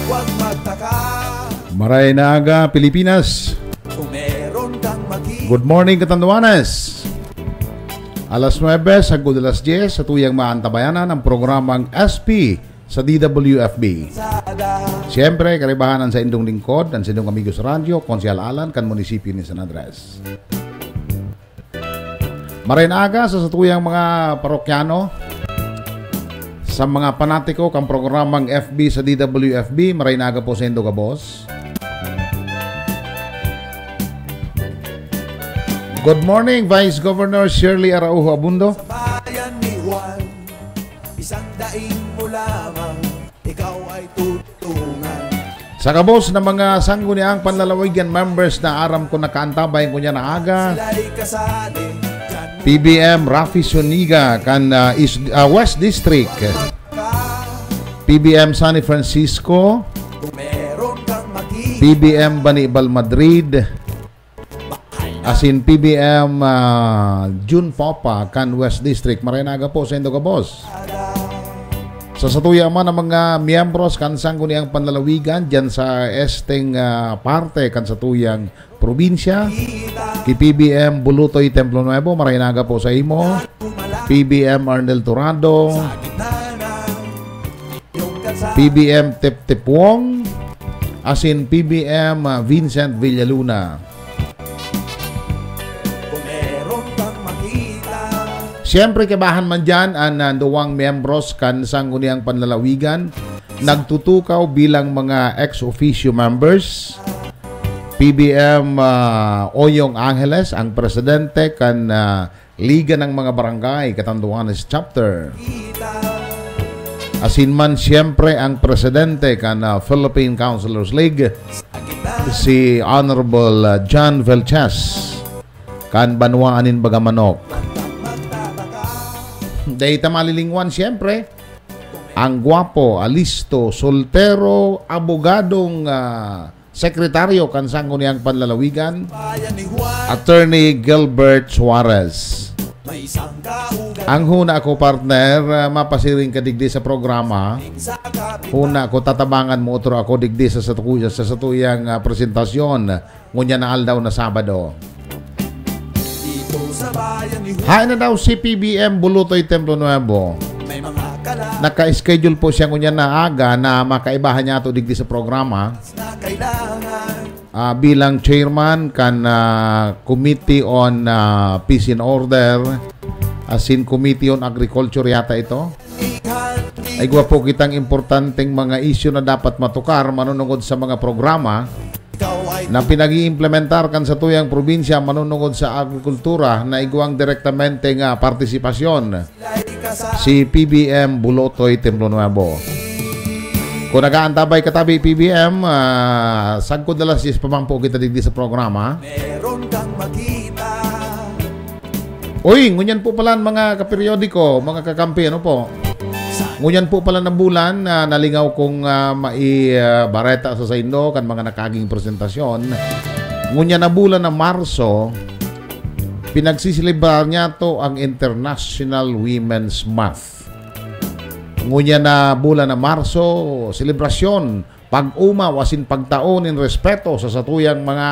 huwag magtaka. Maray na aga, Pilipinas. Kung meron kang Good morning, Katanduanes. Alas 9 hanggang alas 10 sa tuyang maantabayanan ng programang SP sa DWFB. Siyempre, karibahanan sa indong lingkod, ang sindong amigo sa radyo, Konsyal Alan, kan munisipyo ni San Andres. Maray na aga sa tuyang mga parokyano, sa mga panatiko kang programang FB sa DWFB, maray na aga po sa indo ka, boss. Good morning, Vice Governor Shirley Araujo Abundo. Sa bayan ni Juan, isang daing mo lamang, ikaw ay tutungan. Sa kabos ng mga sangguniang panlalawigan members na aram ko nakaantabay ko niya na aga, Sila'y kasali, PBM Rafi Soniga kan West District, PBM San Francisco, kung meron kang makita. PBM Banibal Madrid, asin PBM June Popa kan West District. Marinaga po sa indo ka, boss. Sa satuya man ng mga miyembros kan sangguniang panlalawigan dyan sa esteng parte kan satuyang probinsya, ki PBM Bulutoy Templo Nuevo, marinaga po sa imo. PBM Arnel Torado, PBM Teptepuong, asin PBM Vincent Villaluna. Siyempre, kibahan man dyan ang duwang membros kan sangguniang panlalawigan nagtutukaw bilang mga ex-officio members. PBM Oyong Angeles, ang presidente kan Liga ng mga Barangay Catanduanes Chapter. Asin man siyempre ang presidente kan Philippine Councilors League, si Honorable John Velches kan Banwaanin Bagamanok. Dahil malilingwan siyempre ang gwapo, alisto, soltero, abogadong sekretaryo kan sangguniang panlalawigan, Attorney Gilbert Suarez. Ang huna ako, partner, mapasiring ka digdi sa programa. Huna ako, tatabangan mo otro ako digdi sa satuyang presentasyon ngunya na aldaw na Sabado. Hay na daw si PBM Bulutoy Templo Nuevo. Naka-schedule po siya ngunya na aga na makaibahan niya ito digdi sa programa. Bilang chairman kan Committee on Peace and Order, asin Committee on Agriculture yata ito. Ay gwapo kitang importanteng mga issue na dapat matukar manunungod sa mga programa na pinag-iimplementar kan sa tuyang probinsya manunungod sa agrikultura na iguang direktamente nga partisipasyon si PBM Bulutoy Templo Nuevo. Kung nagaantabay katabi PBM, sagkod dalas is pamampo kita digdi sa programa. Meron kang makita. Uy, ngunyan po pala mga kaperiodiko, mga kakampi, ano po? Ngunyan po pala ng bulan na nalingaw kong maibareta sa indo kan mga nakaging presentasyon. Ngunyan na bulan ng Marso, pinagsisilibar niya to ang International Women's Month. Ngunyan na bulan ng Marso, selebrasyon, pag-umaw, asin pagtaon in respeto sa satuyang mga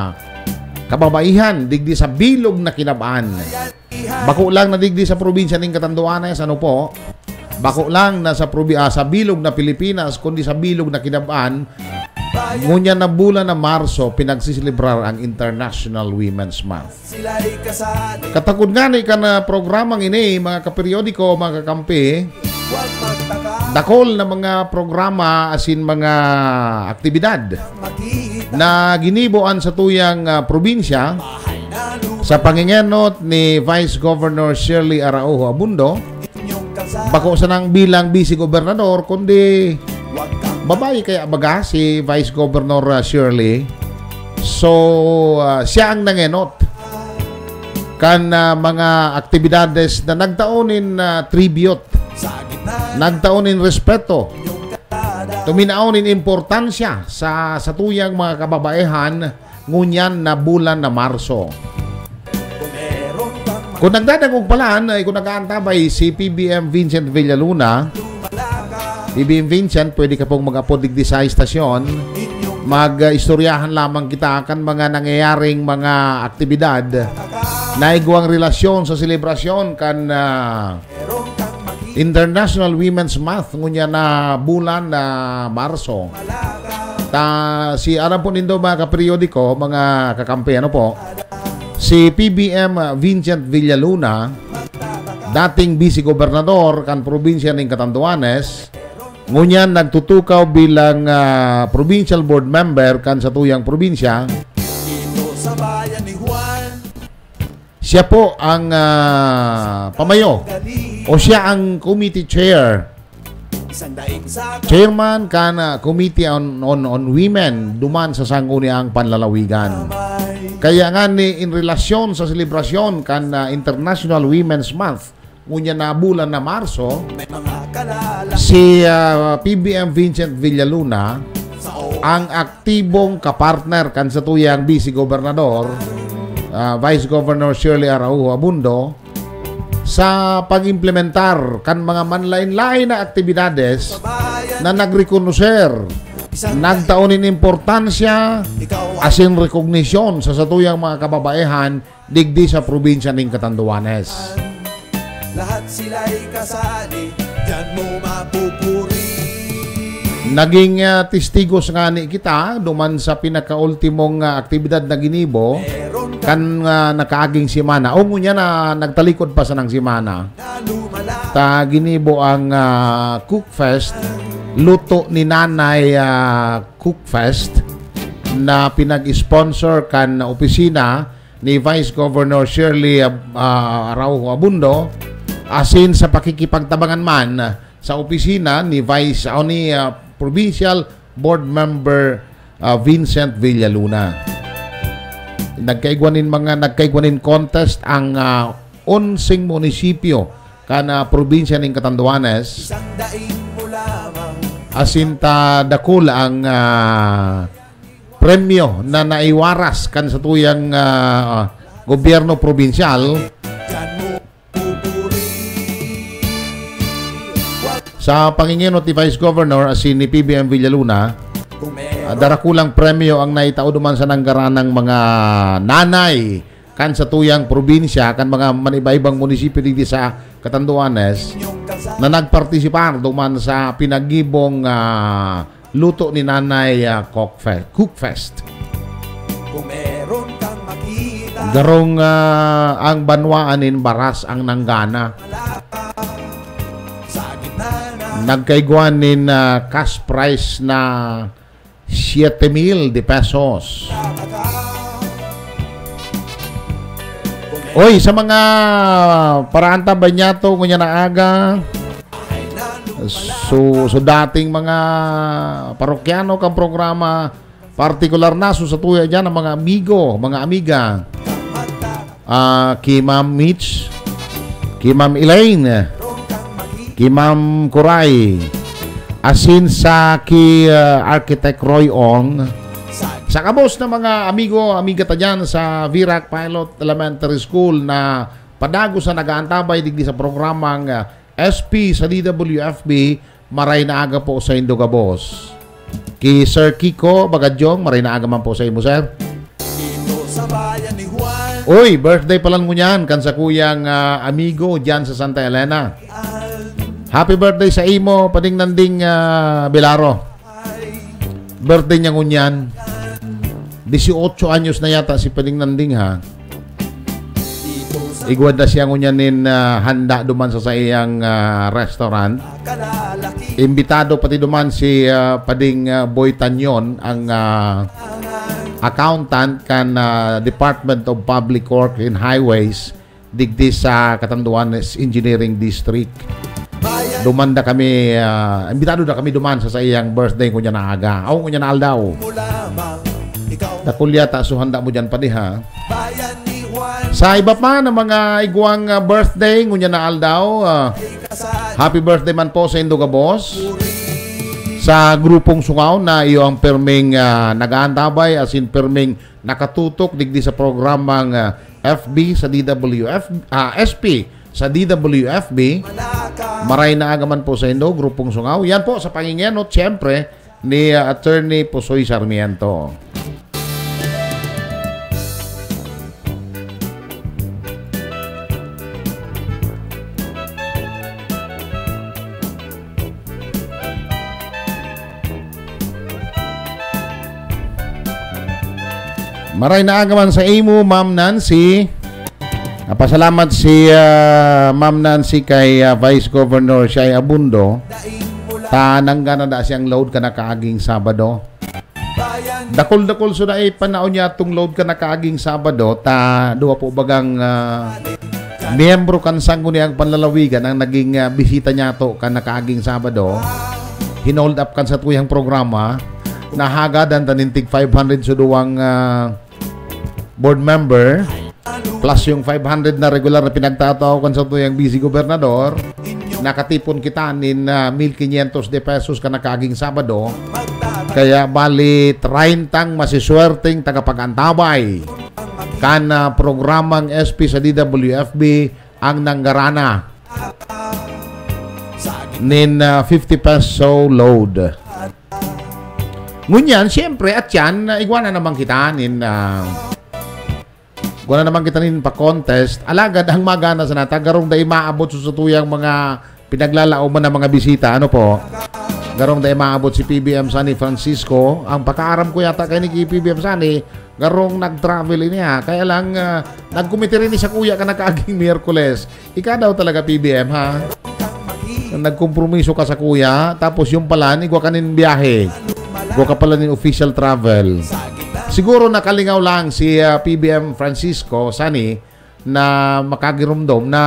kababaihan digdi sa bilog na kinabaan. Bako lang na digdi sa probinsya ng Catanduanes, ano po? Bako lang na sa bilog na Pilipinas, kundi sa bilog na kinabaan. Ngunya na bulan na Marso, pinagsisilibrar ang International Women's Month. Katagod nga ni ka na programang ini, mga kaperiodiko, mga kakampi, dakol na mga programa asin mga aktibidad na ginibuan sa tuyang probinsya sa pangingenot ni Vice Governor Shirley Araujo Abundo. Bako sa nang bilang vice gobernador, kundi babae kaya baga si Vice Governor Shirley. So, siya ang nangenot kan mga aktibidades na nagtaonin tribute, nagtaonin respeto, tuminaonin importansya sa tuyang mga kababaihan ngunyan na bulan na Marso. Kung nagdadagog palaan, kung nag-aantabay si PBM Vincent Villaluna, PBM Vincent, pwede ka pong mag-upload digdi sa istasyon. Mag-istoryahan lamang kita kan mga nangyayaring mga aktibidad na iguang relasyon sa selebrasyon kan International Women's Month ngunya na bulan na Marso. Si alam po nindo mga kaperiodiko, mga kakampi, ano po, si PBM Vincent Villaluna, dating vice gobernador kan probinsya ng Catanduanes, ngunyan nagtutukaw bilang provincial board member kan sa tuyang probinsya. Siya po ang pamayo o siya ang committee chairman kan committee on women duman sa sangguniang panlalawigan. Kaya nga ni in relasyon sa selebrasyon kan International Women's Month ngunya na bulan na Marso, si PBM Vincent Villaluna ang aktibong kapartner kan sa tuyang vice gobernador Vice Governor Shirley Araujo Abundo sa pag-implementar kan mga manlain-lain na aktibidades na nagrekonoser, nagtaunin importansya asin rekognisyon sa satuyang mga kababaihan digdi sa probinsya ng Catanduanes. Lahat sila'y kasali, diyan mo mapupuri. Naging testigos nga ni kita duman sa pinakaultimong aktibidad na ginibo kan nakaaging simana. O ngunya na nagtalikod pa sa ng simana. Ta ginibo ang Cookfest, luto ni Nanay Cookfest na pinag-sponsor kan opisina ni Vice Governor Shirley Araujo Abundo, asin sa pakikipagtabangan man sa opisina ni Provincial Board Member Vincent Villaluna. Nagkaigwanin contest ang 11 munisipyo kana probinsya ng Catanduanes. Asin ta dakul ang premyo na naiwaras kan sa tuyang gobyerno provinsyal. Sa panginginot ni Vice Governor asin ni PBM Villaluna, darakulang premyo ang naitao duman sa nanggaranang mga nanay kan sa tuyang probinsya kan mga manibaibang munisipyo dito sa Catanduanes na nagpartisipar duman sa pinagibong luto ni Nanay Cookfest. Garong ang banwaanin baras ang nanggana. Nagkaiguanin cash price na 7,000 pesos. Oy, sa mga paraanta banyato ngunya na aga, so dating mga parokyano kang programa partikular na sa tuya dyan ang mga amigo, mga amiga, kay Ma'am Mitch, kay Ma'am Elaine, kay Ma'am Kuray, asin sa kay Architect Roy Ong, sa kabos na mga amigo, amiga ta dyan sa Virac Pilot Elementary School na padagos na nag-aantabay digdi sa programang SP sa DWFB, maray na aga po sa Indogabos. Kay Sir Kiko Bagadyong, maray na aga man po sa imo, sir. Uy, birthday pa lang mo yan kan sa kuyang amigo dyan sa Santa Elena. Happy birthday sa imo, pading nanding Bilaro. Birthday niya ngunyan. 18 anyos na yata si pading nanding, ha. Igwada siya ngunyanin handa duman sa iyang restaurant. Imbitado pati duman si pading Boy Tanyon, ang accountant kan Department of Public Works and Highways digdi sa Catanduanes Engineering District. Dumanda kami, imbitado na kami duman sa iyang birthday kunya na aga. Aw kunya na aldaw. Nakulyata so handa mo diyan pa diha. Sa iba pa ng mga iguang birthday ngunya na aldaw, happy birthday man po sa Indogabos. Sa grupong Sungaw na iyo ang perming nag-aantabay asin perming nakatutok digdi sa programang FB sa SP sa DWFB. Maray na agaman po sa Indo, Grupong Sungaw. Yan po sa pangingenot, siyempre, ni Attorney Pusoy Sarmiento. Maray na agaman sa imo, Ma'am Nancy. Pasalamat si Ma'am Nancy kay Vice Governor Shai Abundo. Tanangga na da siyang load ka na kaaging Sabado. Dakol-dakol so na panaon niya itong load ka na kaaging Sabado. Duwa po bagang miyembro kan sanggo niyang panlalawigan ang naging bisita niya to ka na kaaging Sabado. Hinold up kan sa tuyang programa. Nahagadan tanintig 500 so duwang board member plus yung 500 na regular na pinagtatao kan sa tuyang busy gobernador. Nakatipon kita nin 1,500 de pesos ka na kaaging Sabado. Kaya bali 30 masiswerteng tagapag-antabay kan programang SP sa DWFB ang nanggarana nin 50 peso load. Ngunyan, siyempre, at yan, igwana naman kita nin pa-contest. Alagad ang magana sa nata. Garong dahi maabot sa tuyang mga pinaglalauman ng mga bisita. Ano po? Garong dahi maabot si PBM Sani Francisco. Ang pakaaram ko yata kay ni PBM Sani, garong nag-travel niya. Kaya lang, nagkumiti rin sa kuya ka na kaaging Miyerkules. Ika daw talaga PBM, ha? Nagkompromiso ka sa kuya, tapos yung pala, igwa ka nin biyahe. Igwa ka pala nin official travel. Siguro nakalingaw lang si PBM Francisco Sani na makagirumdom na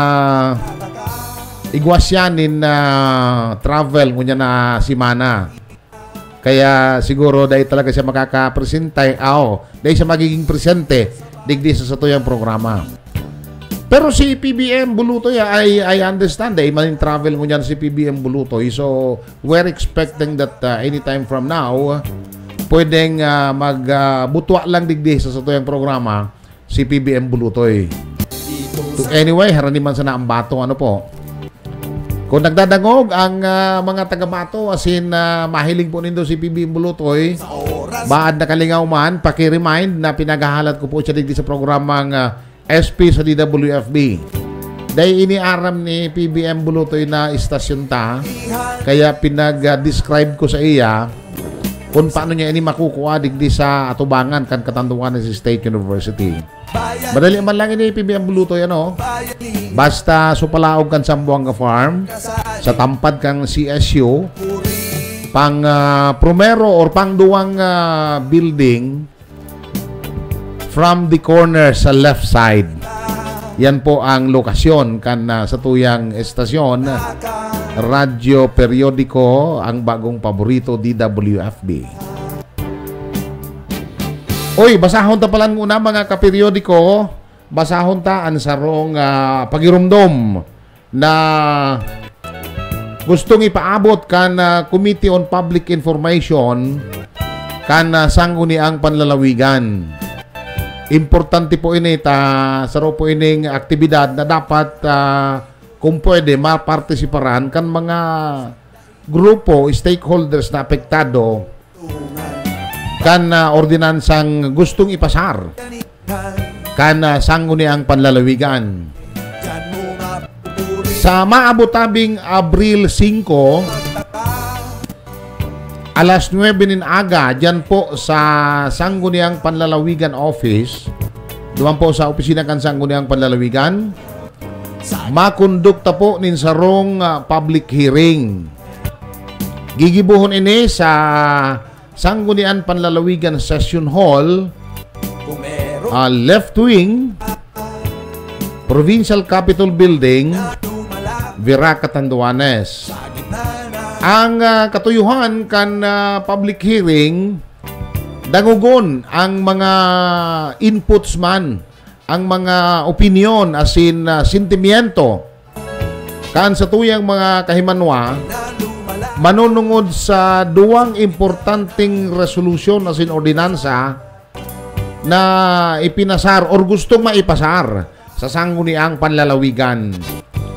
igwas yan travel ngunya na simana. Kaya siguro dahil talaga siya makakapresentay, dahil siya magiging presente digdi sa tuyang programa. Pero si PBM Bulutoy, I understand dahil maling travel ngunya si PBM Bulutoy. So we're expecting that anytime from now pwedeng magbutwa lang digdi sa tuyang programa si PBM Bulutoy. Anyway, haraniman sana ang bato. Ano po? Kung nagdadangog ang mga taga-bato as in mahiling po nindo si PBM Bulutoy, baad na kalingaw man, paki-remind na pinaghahalat ko po siya digdi sa programang SP sa DWFB. Dahil iniaram ni PBM Bulutoy na istasyon ta, kaya pinag-describe ko sa iya kung paano niya ini makukuha digdi sa atubangan kan Catanduanes State University. Madali man lang ini PBM Bulutoy, ano? Basta supalaog kan Sambuanga Farm, sa tampad kang CSU, pang promero or pang duwang building from the corner sa left side. Yan po ang lokasyon kan sa tuyang estasyon. Radyo Periodiko, ang bagong paborito DWFB. Oy, basahon ta palang muna mga kaperiodiko. Basahon ta ang sarong pagirumdom na gustong ipaabot kan Committee on Public Information kan sangguni ang panlalawigan. Importante po ini saro po ining aktibidad na dapat kung pwede, mapartisiparan kan mga grupo, stakeholders na apektado kan ordinansang gustong ipasar kan sangguni ang panlalawigan. Sa maabutabing Abril 5, alas 9 nin aga, dyan po sa Sangguniang Panlalawigan Office, duman po sa opisina kan Sangguniang Panlalawigan, makondukta po nin sarong public hearing. Gigibuhon ini sa Sanggunian Panlalawigan Session Hall, left wing, Provincial Capitol Building, Vira, Catanduanes. Ang katuyuhan kan public hearing, dangugon ang mga inputs man, ang mga opinion as in sentimiento kan sa tuyang mga kahimanwa manunungod sa duwang importanteng resolusyon as in ordinansa na ipinasar or gustong maipasar sa sangguniang panlalawigan.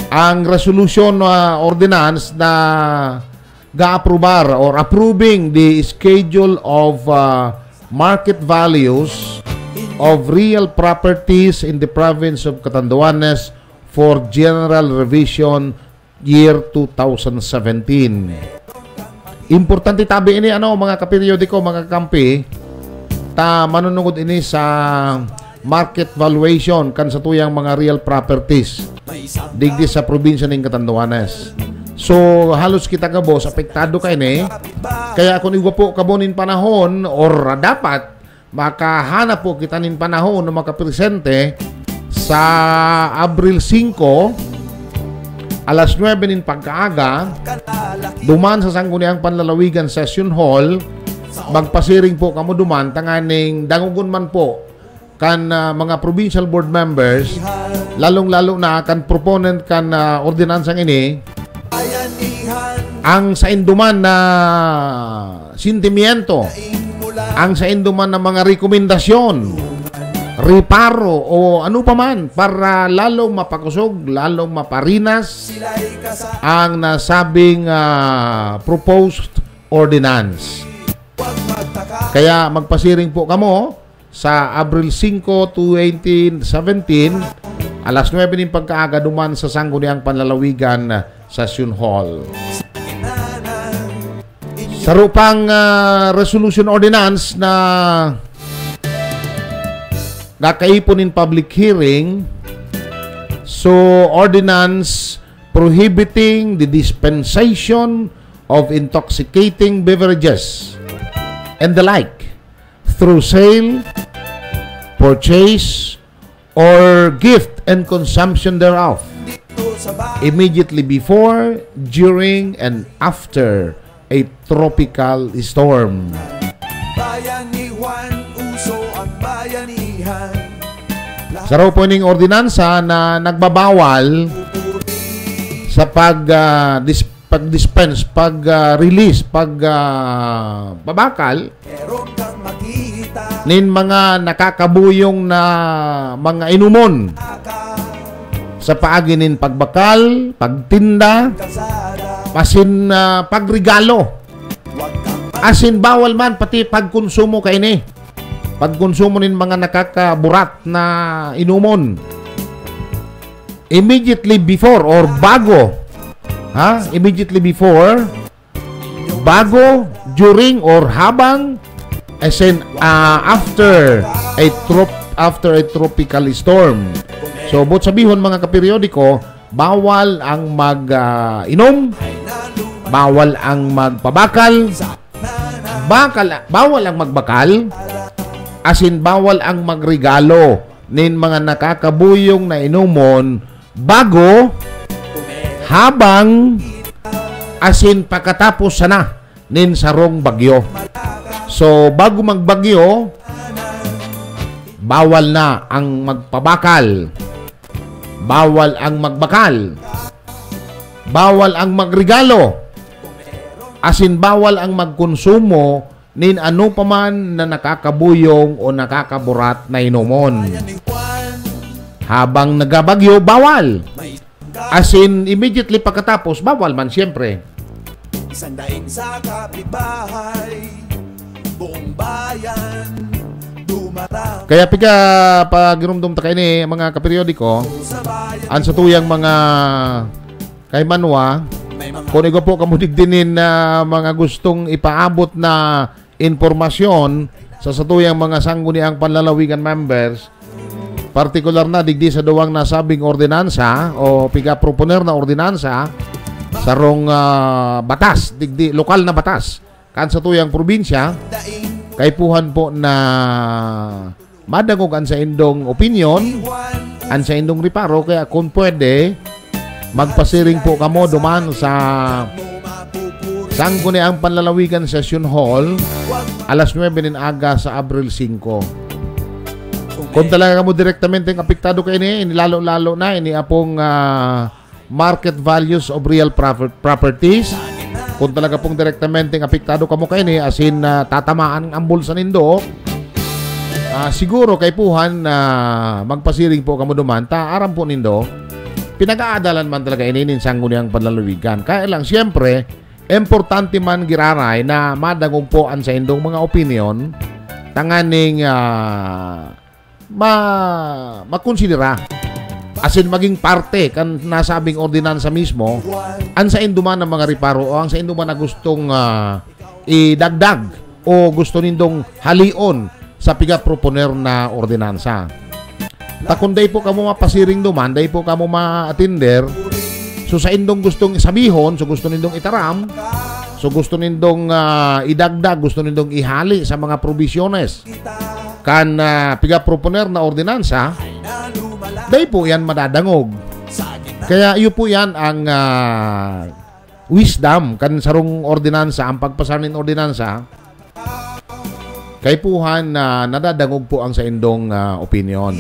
ang resolution ordinance na ga-aprobar or approving the schedule of market values of real properties in the province of Catanduanes for general revision year 2017. Importante tabi ini mga kaperiodiko, mga kampi, ta manunungod ini sa market valuation kan sa tuyang mga real properties digdi sa probinsya ng Catanduanes. So halos kita kabos apektado kay ni, kaya kung iwa po kabonin panahon or dapat makahanap po kita nin panahon na makapresente sa Abril 5 alas 9 nin pagkaaga duman sa Sangguniang Panlalawigan Session Hall. Magpasiring po kamo duman tanganing dangugon man po kan mga provincial board members, lalong-lalo na kan proponent kan ordinansang ini, ang sa induman na sentimiento, ang sa induman na mga rekomendasyon, reparo o ano pa man para lalong mapakusog, lalong maparinas ang nasabing proposed ordinance. Kaya magpasiring po kamo sa Abril 5, 2017 alas 9 ng pagkaaga duman sa Sangguniang Panlalawigan Session Hall. Sarupang resolution ordinance na nakaipon in public hearing. So ordinance prohibiting the dispensation of intoxicating beverages and the like through sale, purchase, or gift and consumption thereof, immediately before, during, and after a tropical storm. Sa raw po ning ordinansa na nagbabawal sa pag-dispense, pag-release, pag-babakal nin mga nakakabuyong na mga inumon sa paagi nin pagbakal, pagtinda, pasin pagregalo. Asin bawal man pati pagkonsumo kay ni. Pagkonsumo nin mga nakakaburat na inumon. Immediately before or bago. Immediately before, bago, during or habang, as in after a tropical storm. So but sabihon mga kaperiodiko, bawal ang mag-inom, bawal ang magpabakal, bawal ang magbakal, as in bawal ang magregalo nin mga nakakabuyong na inumon bago, habang, as in pagkatapos sana nin sarong bagyo. So bago magbagyo, bawal na ang magpabakal, bawal ang magbakal, bawal ang magregalo, as in bawal ang magkonsumo nin ano paman na nakakabuyong o nakakaburat na inumon. Habang nagabagyo, bawal. As in immediately pagkatapos, bawal man siyempre. Isandaing sa kapitbahay, buong bayan, dumarang. Kaya piga pagirumdum ta kay ni mga kaperiodiko, an sa tuyang mga kay manwa, kung igo po kamudigdinin na mga gustong ipaabot na informasyon sa satuyang mga Sangguniang Panlalawigan members, partikular na digdi sa duwang nasabing ordinansa o piga proponer na ordinansa sarong batas, digdi lokal na batas kan sa tuyang probinsya, kay puhan po na madangog an sa indong opinion, an sa indong riparo. Kaya kung pwede, magpasiring po kamo duman sa Sangguniang Panlalawigan Session Hall alas 9 nin aga sa Abril 5. Kung talaga mo direktamente apektado kayo ni, lalo-lalo na ini apong market values of real properties. Kung talaga pong direktamente apektado kamo kayo ni, as in tatamaan ang bulsa nindo, siguro kay puhan magpasiring po kamo duman, ta aram po nindo pinag-aadalan man talaga ininin sangguniang panlalawigan. Kaya lang, siyempre, importante man giraray na madagugpuan sa indong mga opinion tanganing makonsidera. As in, maging parte kan nasabing ordinansa mismo ang sa induman ng mga riparo o ang sa induman na gustong idagdag o gusto nindong halion sa piga-proponer na ordinansa. Takunday po kamo mapasiring duman, day po kamo ma-attender. So sa indong gustong sabihon, so gusto nindong itaram, so gusto nindong idagdag, gusto nindong ihali sa mga provisiones kan piga-proponer na ordinansa, day po yan madadangog. Kaya iyo po yan ang wisdom kan sarong ordinansa, ang pagpasanin ordinansa, kay puhan na nadadangog po ang sa indong opinion.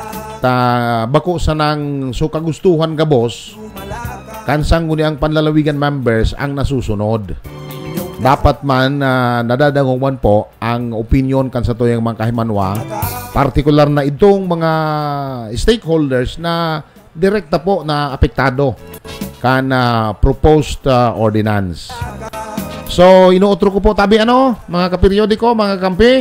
Bako sa nang so kagustuhan ka boss, kansang guni ang panlalawigan members ang nasusunod. Dapat man nadadangog man po ang opinion kan sa tuyang mga kahimanwa, partikular na itong mga stakeholders na direkta po na apektado kan proposed ordinance. So inuutro ko po tabi mga kaperiodiko, mga kampi,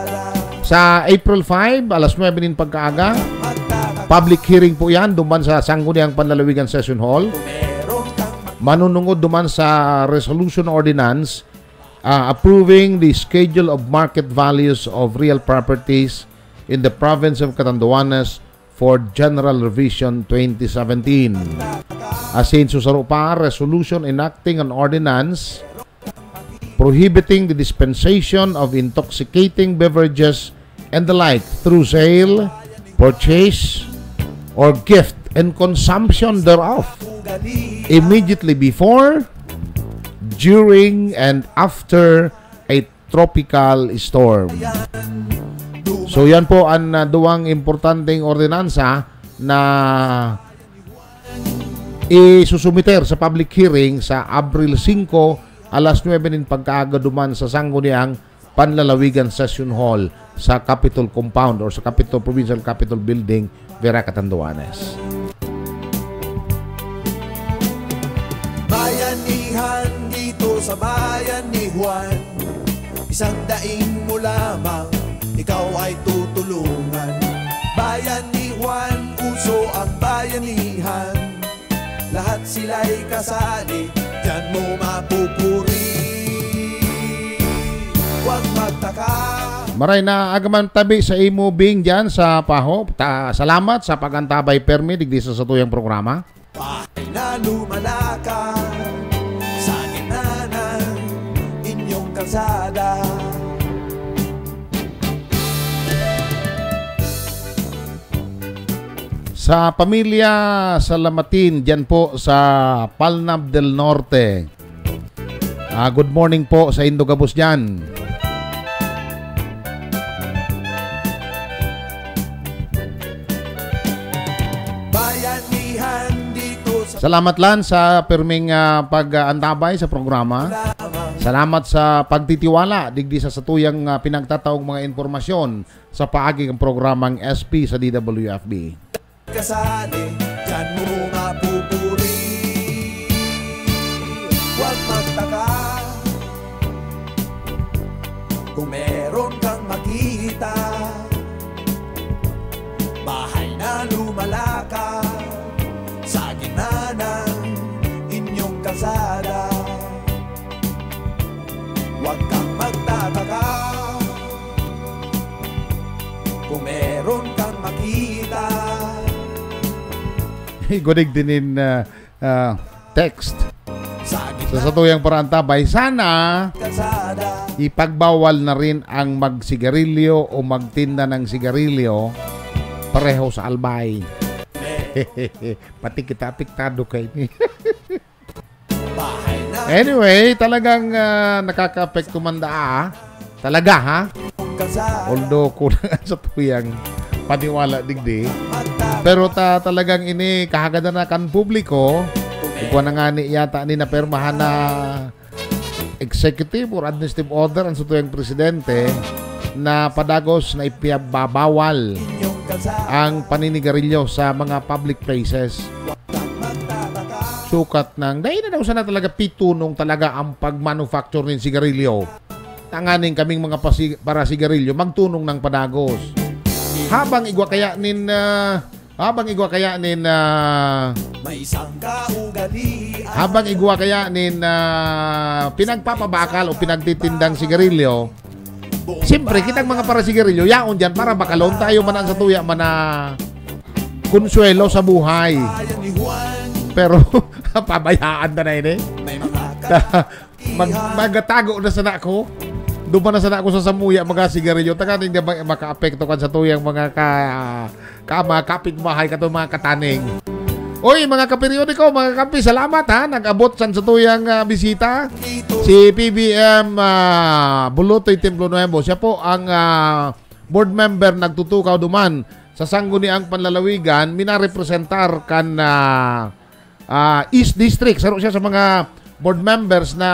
sa April 5 alas 9 din pagkaaga, public hearing po yan duman sa Sangguniang Panlalawigan Session Hall. Manunungod duman sa resolution ordinance approving the schedule of market values of real properties in the province of Catanduanes for General Revision 2017. Asin susaro pa, resolution enacting an ordinance prohibiting the dispensation of intoxicating beverages and the like through sale, purchase, or gift and consumption thereof immediately before, during, and after a tropical storm. So yan po ang duwang importanteng ordinansa na isusumiter sa public hearing sa Abril 5 alas 9 din pagkaaga duman sa Sangguniang Panlalawigan Session Hall sa Capitol Compound or sa Provincial Capitol Building, Vera, Catanduanes. Bayanihan dito sa bayan ni Juan, isang daing mo lamang, ikaw ay tutulungan. Bayan ni Juan, uso ang bayanihan, lahat sila'y kasali, diyan mo mapupuri. Huwag magtaka. Maray na agaman tabi sa imo bing dyan sa paho. Salamat sa pagantabay permi digdi sa tuyang programa. Bahay na lumalakad sa gitna ng inyong kalsada. Sa pamilya Salamatin dyan po sa Palnab del Norte. Good morning po sa Indogabos dyan. Salamat lang sa perming pag-antabay sa programa. Salamat sa pagtitiwala digdi sa satuyang pinagtataong mga informasyon sa paagi ng programang SP sa DWFB. Kasali, dyan mo mapupuri. Huwag magtaka kung meron kang makita, bahay na lumalakad sa gitna ng inyong kalsada. Huwag kang magtataka kung meron kang makita. Gunig dinin text sa satuyang parantabay. Sana ipagbawal na rin ang magsigarilyo o magtinda ng sigarilyo pareho sa albay. Pati kita apektado kayo ni. Anyway, talagang nakaka-apekto man talaga ha. Although kulang sa tuyang paniwala digdi. Pero talagang ini kahagada na kan publiko. Ikaw na nga ni yata ni napermahan na executive or administrative order ang sutuyang presidente na padagos na ipabawal ang paninigarilyo sa mga public places. sukat ng dahil na daw sana talaga pitunong talaga ang pagmanufacture ng sigarilyo. Tanganing kaming mga para sigarilyo magtunong ng padagos. Habang igwa kaya nin May isang kaugalian. habang igwa kaya nin pinagpapabakal o pinagtitindang sigarilyo, siyempre kitang mga para sigarilyo yaon dyan para bakalon tayo manan sa tuya mana konsuelo sa buhay. Bayan ni Juan. Pero pabayaan na yun eh. May mga Magatago na sana ako. Duman na sana ako sa samuya mga sigarilyo. Taganing na maka-apekto kan sa tuyang mga kapitbahay katong mga kataning. Oy, mga kaperiodiko, mga kapi, salamat ha. Nag-abot sa tuyang bisita. Si PBM Bulutoy Templo Nuevo. Siya po ang board member nagtutukaw duman sa sangguniang panlalawigan. Minarepresentar kan East District. Saro siya sa mga board members na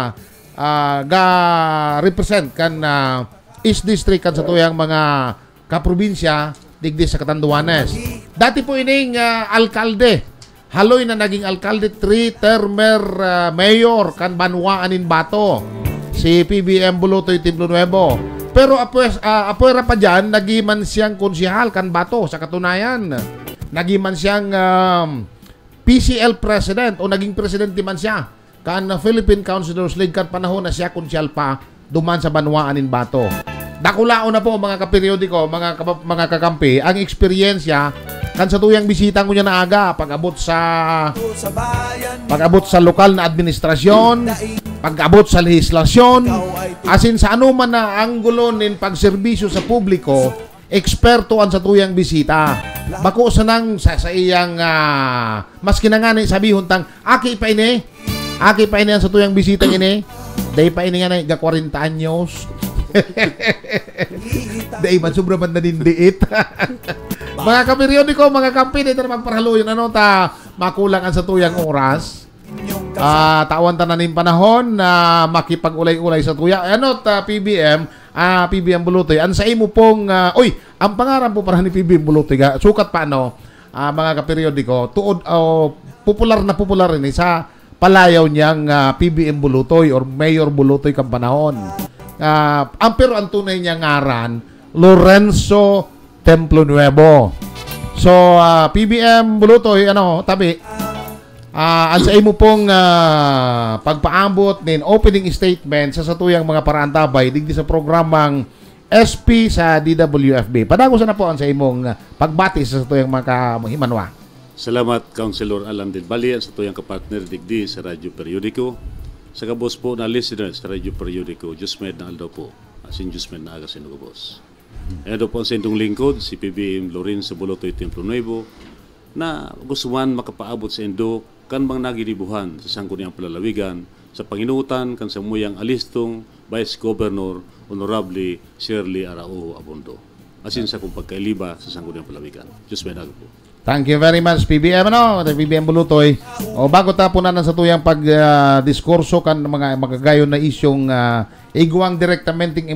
ga-represent kan East District kan sa tuyang mga kaprobinsya digdi sa Catanduanes. Dati po ining alkalde. Haloy na naging alkalde 3-termer mayor kan Banwaan in Bato. Si PBM Bulutoy Templo Nuevo. Pero apuera pa dyan, nagiman siyang konsihal kan Bato sa katunayan. Nagiman siyang PCL president o naging presidente man siya kan Philippine Councilors League kan panahon na siya konsyal pa duman sa Banwaan in Bato. Dakulao na po mga kaperiodiko, mga kakampi, ang eksperyensya kan sa tuyang bisita ko niya na aga pag-abot sa lokal na administrasyon, pag-abot sa lehislasyon, asin sa anuman na anggulo nin pagserbisyo sa publiko, eksperto ang sa tuyang bisita. Bako sa nang sa iyang mas kinangani sabihon tang aki pa ini ang sa tuyang bisita ini. Day pa ini nga na ga 40 anyos. Day man sobra man na dindiit. Mga kaperiodiko, mga kampi, dito na magparhaluyon ano ta makulang ang sa tuyang oras. Tawan tananin panahon na makipag-ulay-ulay sa tuya. Ano ta PBM Bulutoy. Ang sa imo pong ang pangarap po para ni PBM Bulutoy sukat pa mga kaperiodiko tuod popular rin sa palayaw niyang PBM Bulutoy or Mayor Bulutoy kang panahon. Pero ang tunay niyang ngaran Lorenzo Templo Nuevo. So PBM Bulutoy tabi ang sa imo pong pagpaambot nin opening statement sa tuyang mga paraantabay digdi sa programang SP sa DWFB. Padagos na po ang sa imong pagbati sa tuyang mga himanwa. Salamat, Councilor Alan Del Valle, sa tuyang kapartner digdi sa Radyo Periodiko. Sa kabos po na listeners sa Radyo Periodiko, Jusmed na aldaw po. Asin Jusmed na aga sinugo boss. Ito po ang sendong lingkod, si PBM Lorenzo Bulutoy Templo Nuevo, na gusto man makapaabot sa Indo kan bang nagiribuhan sa sangguniang palalawigan sa panginutan kan sa muyang alistong Vice Governor Honorable Shirley Araujo Abondo. Asin sa kung pagkailiba sa sangguniang palalawigan. Jusmed na aga po. Thank you very much PBM PBM Bulutoy. O bago tapunan sa tuyang pag-diskurso kan mga magagayon na isyong iguang direktamenting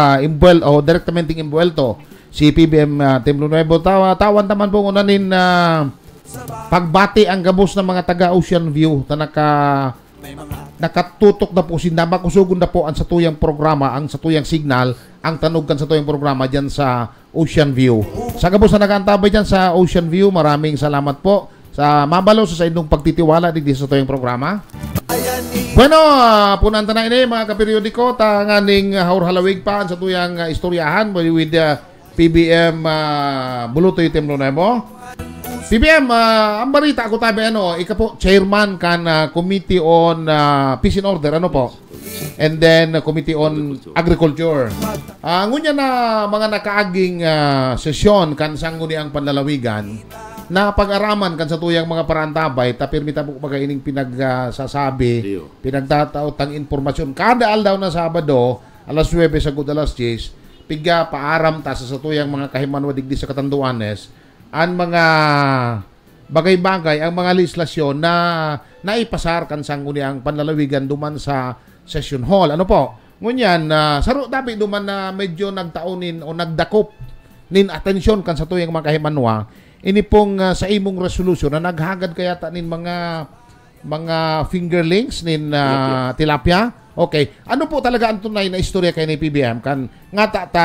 imbuelto si PBM Templo Nuevo. Tawan taman po unanin pagbati ang gabos ng mga taga Ocean View na nakatutok na po sinama kusugon na po ang sa tuyang programa, ang sa tuyang signal, ang tanugkan sa tuyang programa diyan sa Ocean View. Sa gabos na nag-antabay dyan sa Ocean View, maraming salamat po sa mabalo sa inyong pagtitiwala dito sa tuyong programa. Bueno, punanta na ini mga kaperiodiko, tanganing haur-halawig pa sa tuyang istoryahan with PBM Bulutoy Templo Nuevo. PBM, ang balita ko tabi ika po chairman kan Committee on Peace and Order, po? And then Committee on Agriculture. Ngunya na mga nakaaging sesyon kan sangguniang panlalawigan na pag-araman kan sa tuyang mga parantabay tapirmita po baga ining pinagsasabi, pinagtataotang informasyon kada aldaw na Sabado alas 9 sa alas 10 piga paaram ta sa tuyang mga kahimanwa digdi sa Catanduanes ang mga bagay-bagay, ang mga legislasyon na naipasar kan sangguniang panlalawigan duman sa session hall. Ano po? Ngunyan, saro dapat duman na medyo nagtaunin o nagdakop nin atensyon kan sa tuyang mga kahimanwa, ini pong sa imong resolution na naghagad kaya ta nin mga mga fingerlings nin tilapia. Okay. Ano po talaga ang tunay na istorya kay ni PBM kan nga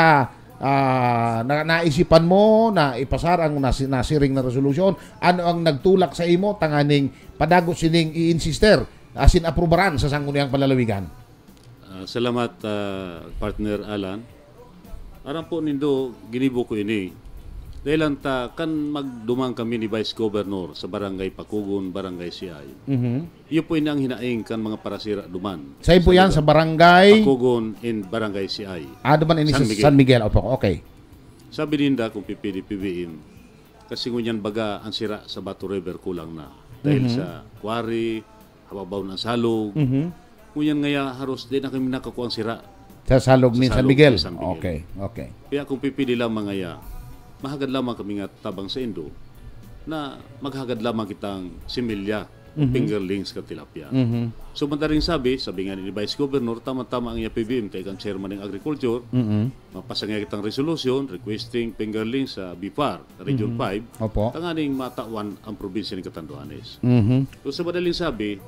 naisipan mo na ipasar ang nasiring na resolusyon? Ano ang nagtulak sa imo tanganing padago sining i-insister asin aprobaran sa sangguniang panlalawigan? Salamat partner Alan. Aram po nindo ginibo ko ini. Dahil kan magdumang kami ni Vice Governor sa Barangay Pakugon, Barangay Siay. Iyo po ini ang hinaing kan mga parasira duman. Sa'yo po yan sa Barangay Pakugon in Barangay Siay. Duman ini San Miguel. Opo, okay. Sabi ninda kung PPD PBM, kasi ngunyan baga ang sira sa Bato River kulang na. Dahil sa quarry, hababaw ng salog. Ngunyan ngaya haros din na kami nakakuha ang sira. Sa salog ni San Miguel. Okay. Kaya kung PPD lang mga ya, mahagad lamang kami nga tabang sa Indo na maghagad lamang kitang similya fingerlings ka tilapia. So madaling sabi nga ni Vice Governor, tama-tama ang PBM kay kang chairman ng agriculture, mapasa nga kitang resolution requesting fingerlings sa BIPAR, Region 5, tanganing matawan ang probinsya ng Catanduanes. So sa madaling sabi,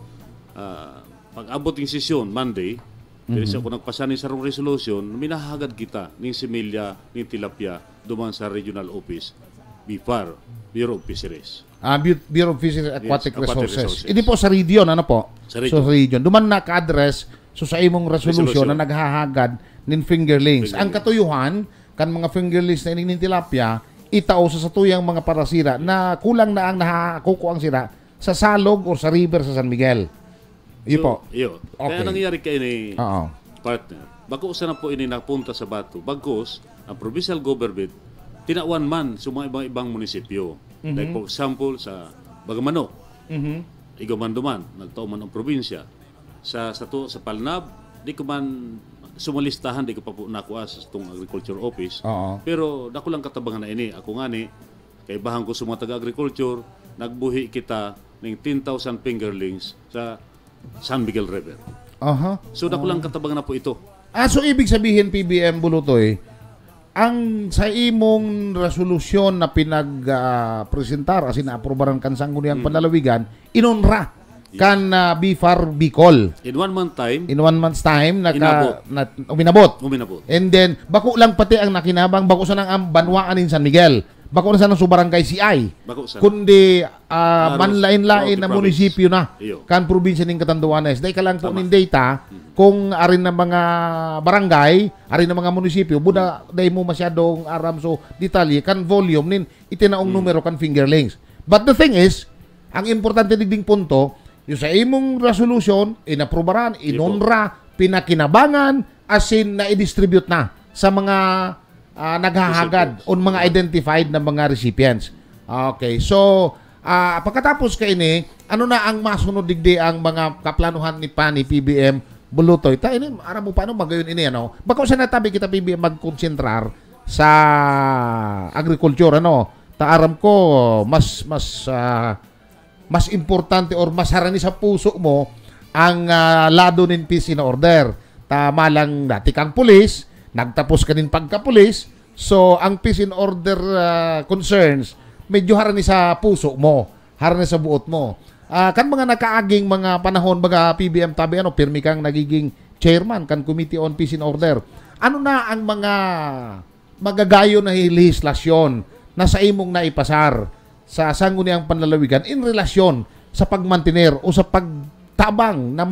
pag abot ng sesyon, Monday, dahil sa kung nagpasa ni sarong resolution, minahagad kita ng similya, ng tilapia, duman sa regional office, BIPAR, Bureau of Fisheries. Bureau of Fisheries Aquatic Resources. Hindi po sa region, ano po? Sa region. Duman naka-address so sa imong resolution na naghahagad ng fingerlings. Ang katuyuhan, kan mga fingerlings na ining tilapia, itao sa tuyang mga parasira na kulang na ang nakakukuha ang sira sa salog o sa river sa San Miguel. Iyo po. Iyo. Kaya nangyayari kayo ni partner. Bago sa na po ini napunta sa Bato, bagos ang provincial government tinawan man sa mga ibang munisipyo. Like for example sa Bagamanok, Igamanduman, nagtao man ang probinsya. Sa Palnab, di ko man sumalistahan, di ko pa po nakuha sa itong agriculture office. Pero dako lang katabangan na ini. Ako nga ni, kay bahang ko sa mga taga-agriculture, nagbuhi kita ng 10,000 fingerlings sa San Miguel River. So dako lang katabangan na po ito. So ibig sabihin PBM Bulutoy, ang sa imong resolusyon na pinag-presentar kasi na-aprobaran kan sangguniang panlalawigan, inonra kan BIFAR Bicol. In one month's time, uminabot. And then, bako lang pati ang nakinabang, bako sa nang banwaan in San Miguel. Bako na sa nang Barangay CI. Kundi manlain-lain na munisipyo na kan probinsya ng Catanduanes. Dahil ka lang po ng data kung arin na mga barangay, arin na mga munisipyo, buda dahil mo masyadong aram so detalye kan volume nin itinaong numero kan fingerlings. But the thing is, ang importante digding punto, yung sa imong resolution, inaprobaran, inonra, pinakinabangan, asin na i-distribute na sa mga naghahagad o mga identified na mga recipients. Okay, so pagkatapos kay ini, ano na ang masunod digdi ang mga kaplanuhan ni PBM Bulutoy? Ta ini ara mo paano magayon ini ano? Baka sa natabi kita PBM magkonsentrar sa agriculture ano? Ta aram ko mas importante or mas harani sa puso mo ang lado nin peace in order. Tama lang dati kang pulis, nagtapos ka din pagka-pulis, so ang peace and order concerns, medyo harani sa puso mo, harani sa buot mo. Kan mga nakaaging mga panahon, baga PBM tabi, pirmi kang nagiging chairman kan Committee on Peace and Order. Ano na ang mga magagayo na lehislasyon na sa imong naipasar sa sangguniang panlalawigan in relasyon sa pagmantiner o sa pagtabang na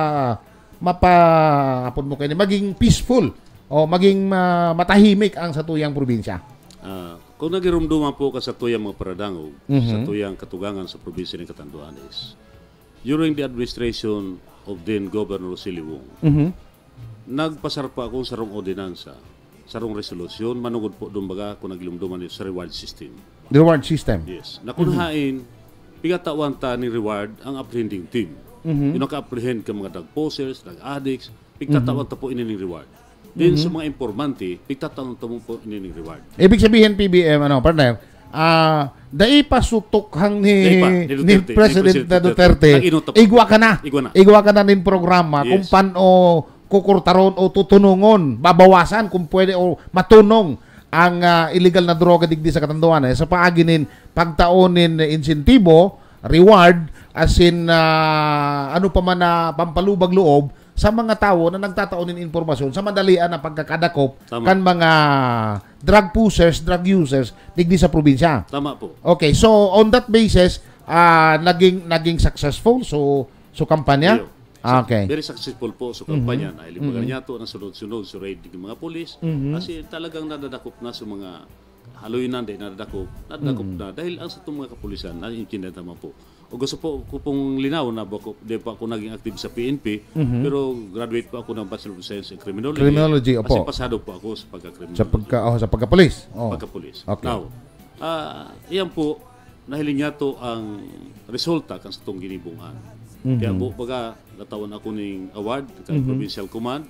apon mo kayo, maging peaceful o maging matahimik ang satuyang probinsya? Kung nagirumduman po ka sa tuyang mga paradangog, sa tuyang katugangan sa probinsya ng Catanduanes, during the administration of then Governor Siliwong, nagpasar pa akong sarong ordinansa, sarong resolusyon, manugod po dumbaga kung naglumduman sa reward system. The reward system? Yes. Nakunhain, pigatawan ta ni reward ang apprehending team. Yung naka-apprehend ka mga drug posers, drug addicts, pigtatawan ta po inining reward. Then sa mga informante, pigtatawan ta po inining reward. Ibig sabihin PBM, partner, dai pasutokhang ni President Duterte, igwa ka na nin programa kung paano kukurtaron o tutunungon, babawasan kung pwede o matunong ang illegal na droga digdi sa Catanduanes sa paaginin pagtaonin insentibo, reward as in ano pa man na pampalubag loob sa mga tao na nagtataon ng impormasyon sa madalian na pagkakadakop Tama. kan mga drug pushers, drug users digdi sa probinsya. Tama po. Okay, so on that basis, naging successful so kampanya. Iyo. Okay. Very successful po sa kampanya na ilibagan niya to ng sunod-sunod sa raid ng mga polis kasi talagang nadadakop na sa mga haluinan din nadadakop na dahil ang sa itong mga kapulisan na intindihan naman po. O gusto po ko pong linaw na di pa ako naging active sa PNP pero graduate po ako ng Bachelor of Science in Criminology. Criminology, opo. Kasi pasado po ako sa pagka-criminology. Sa pagkapulis. Oh. Pagka-pulis. Okay. Now, iyan po, nahiling niya to ang resulta kan sa itong ginibungan. Kaya po, baga, natawan ako ng award kay Provincial Command,